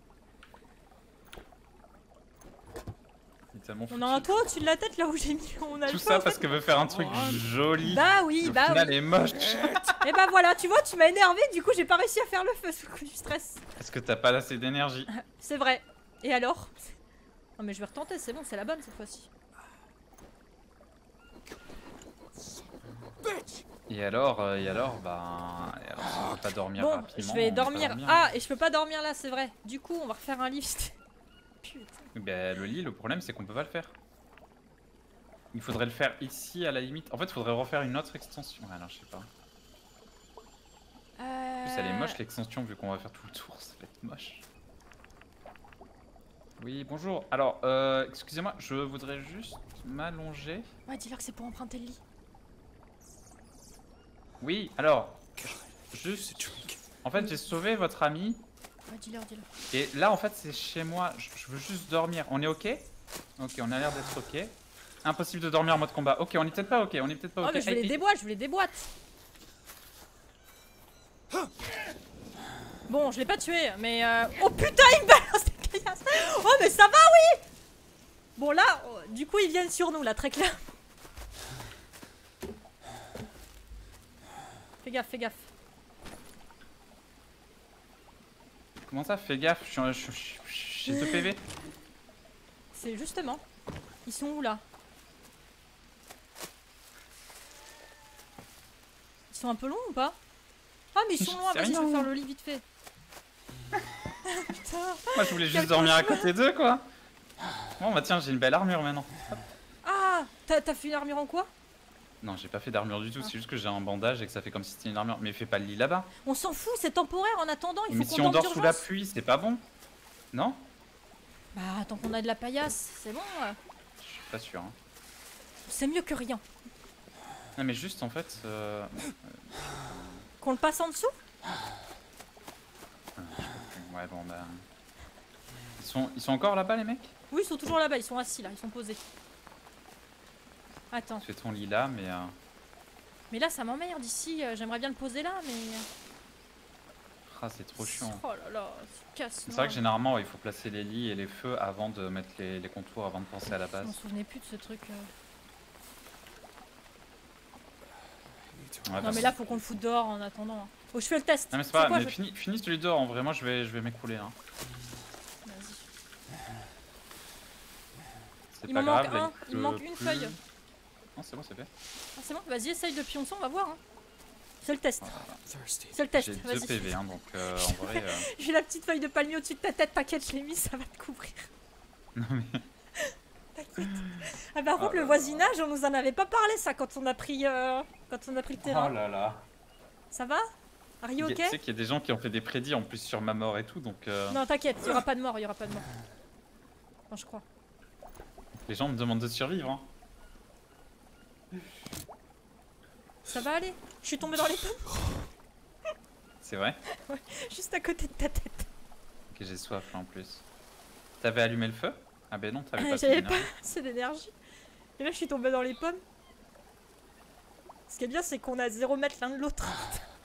Speaker 3: Il est tellement
Speaker 2: On a un
Speaker 3: foutu.
Speaker 2: toit au-dessus de la tête là où j'ai mis. On a
Speaker 3: Tout
Speaker 2: le
Speaker 3: ça
Speaker 2: feu, en
Speaker 3: parce
Speaker 2: fait.
Speaker 3: qu'elle veut faire un truc joli.
Speaker 2: Bah oui,
Speaker 3: Et au
Speaker 2: bah
Speaker 3: final,
Speaker 2: oui.
Speaker 3: elle est moche.
Speaker 2: Et bah voilà, tu vois, tu m'as énervé, du coup, j'ai pas réussi à faire le feu sous le coup du stress.
Speaker 3: Parce que t'as pas assez d'énergie.
Speaker 2: C'est vrai. Et alors? Non, mais je vais retenter, c'est bon, c'est la bonne cette fois-ci.
Speaker 3: Et alors, euh, et alors, bah, et alors, si on peut pas dormir
Speaker 2: Bon,
Speaker 3: rapidement.
Speaker 2: je
Speaker 3: on
Speaker 2: vais
Speaker 3: peut pas
Speaker 2: dormir. Ah, et je peux pas dormir là, c'est vrai. Du coup, on va refaire un lift. Putain.
Speaker 3: Ben, le lit, le problème, c'est qu'on peut pas le faire. Il faudrait le faire ici à la limite. En fait, il faudrait refaire une autre extension. Ah non, je sais pas. En plus, elle est moche l'extension vu qu'on va faire tout le tour. Ça va être moche. Oui, bonjour. Alors, euh, excusez-moi, je voudrais juste m'allonger.
Speaker 2: Ouais, dis-leur que c'est pour emprunter le lit.
Speaker 3: Oui, alors, juste. En fait, j'ai sauvé votre ami.
Speaker 2: Ouais, dis-leur, dis-leur.
Speaker 3: Et là, en fait, c'est chez moi. Je, je veux juste dormir. On est ok? Ok, on a l'air d'être ok. Impossible de dormir en mode combat. Ok, on est peut-être pas ok. On est peut-être pas
Speaker 2: Oh,
Speaker 3: ok.
Speaker 2: mais je veux
Speaker 3: Aïe,
Speaker 2: les
Speaker 3: aïe.
Speaker 2: déboîte, je veux les déboîte. Bon, je l'ai pas tué, mais euh... oh putain, il me balance des caillasses. Oh, mais ça va, oui. Bon, là, oh, du coup, ils viennent sur nous, là, très clair. Fais gaffe, fais gaffe.
Speaker 3: Comment ça? Fais gaffe, je suis, en- je, je- je- j'ai deux P V.
Speaker 2: C'est justement. Ils sont où, là? Ils sont un peu longs ou pas? Ah, mais ils sont
Speaker 3: J'en
Speaker 2: loin,
Speaker 3: sais
Speaker 2: vas-y, je
Speaker 3: rien.
Speaker 2: vais faire le lit vite fait. Putain.
Speaker 3: Moi, je voulais juste
Speaker 2: Quel
Speaker 3: dormir à
Speaker 2: cauchemar.
Speaker 3: côté d'eux, quoi. Bon, bah tiens, j'ai une belle armure maintenant.
Speaker 2: Ah, t'as t'as fait une armure en quoi?
Speaker 3: Non, j'ai pas fait d'armure du tout,
Speaker 2: Ah.
Speaker 3: c'est juste que j'ai un bandage et que ça fait comme si c'était une armure. Mais fais pas le lit là-bas.
Speaker 2: On s'en fout, c'est temporaire en attendant, il faut
Speaker 3: Mais
Speaker 2: qu'on
Speaker 3: si on
Speaker 2: dorme
Speaker 3: dort sous la
Speaker 2: d'urgence.
Speaker 3: pluie, c'est pas bon? Non?
Speaker 2: Bah, tant qu'on a de la paillasse, c'est bon. euh.
Speaker 3: Je suis pas sûr. Hein.
Speaker 2: C'est mieux que rien.
Speaker 3: Non, mais juste en fait. Euh...
Speaker 2: Qu'on le passe en dessous?
Speaker 3: Ouais, bon, bah. Ils sont, ils sont encore là-bas, les mecs?
Speaker 2: Oui, ils sont toujours là-bas, ils sont assis là, ils sont posés. Attends,
Speaker 3: Fais ton lit là, mais. Euh...
Speaker 2: mais là ça m'emmerde ici, euh, j'aimerais bien le poser là, mais...
Speaker 3: Ah, c'est trop chiant.
Speaker 2: Oh là là, c'est casse.
Speaker 3: C'est vrai que généralement, ouais, il faut placer les lits et les feux avant de mettre les, les contours, avant de penser à la
Speaker 2: Je
Speaker 3: base.
Speaker 2: m'en souvenais plus de ce truc. euh.
Speaker 3: Ouais,
Speaker 2: Non mais là faut qu'on le foute dehors en attendant. hein. Faut que je fais le test.
Speaker 3: Non mais c'est
Speaker 2: C'est
Speaker 3: pas,
Speaker 2: quoi,
Speaker 3: mais
Speaker 2: je-
Speaker 3: finis, finis celui dehors, en vrai, moi je vais, je vais m'écouler là.
Speaker 2: Vas-y.
Speaker 3: C'est
Speaker 2: Il
Speaker 3: pas
Speaker 2: m'en manque
Speaker 3: grave, là,
Speaker 2: un, il
Speaker 3: pleut
Speaker 2: manque une
Speaker 3: plus.
Speaker 2: feuille.
Speaker 3: Non c'est bon, c'est fait.
Speaker 2: Ah, c'est bon, vas-y essaye de pioncer, on va voir. Hein. C'est le test.
Speaker 1: Thirsty.
Speaker 2: C'est le test,
Speaker 3: J'ai deux
Speaker 2: vas-y.
Speaker 3: P V, hein, donc euh, en vrai... euh,
Speaker 2: J'ai la petite feuille de palmier au-dessus de ta tête, t'inquiète, je l'ai mis, ça va te couvrir.
Speaker 3: Non mais...
Speaker 2: T'inquiète. Ah par contre
Speaker 3: Oh
Speaker 2: le
Speaker 3: là
Speaker 2: voisinage, on nous en avait pas parlé ça quand on a pris, euh, quand on a pris le terrain.
Speaker 3: Oh là là.
Speaker 2: Ça va? Are you
Speaker 3: Il y a-
Speaker 2: ok?
Speaker 3: Tu sais qu'il y a des gens qui ont fait des prédits en plus sur ma mort et tout, donc euh,
Speaker 2: Non t'inquiète, il y aura pas de mort, il y aura pas de mort. Enfin je crois.
Speaker 3: les gens me demandent de survivre. Hein.
Speaker 2: Ça va aller? Je suis tombée dans les pommes,
Speaker 3: C'est vrai?
Speaker 2: juste à côté de ta tête.
Speaker 3: Que j'ai soif là en plus. T'avais allumé le feu? Ah ben non, t'avais pas
Speaker 2: J'avais
Speaker 3: fait
Speaker 2: pas assez d'énergie. Et là je suis tombée dans les pommes. Ce qui est bien c'est qu'on a zéro mètre l'un de l'autre.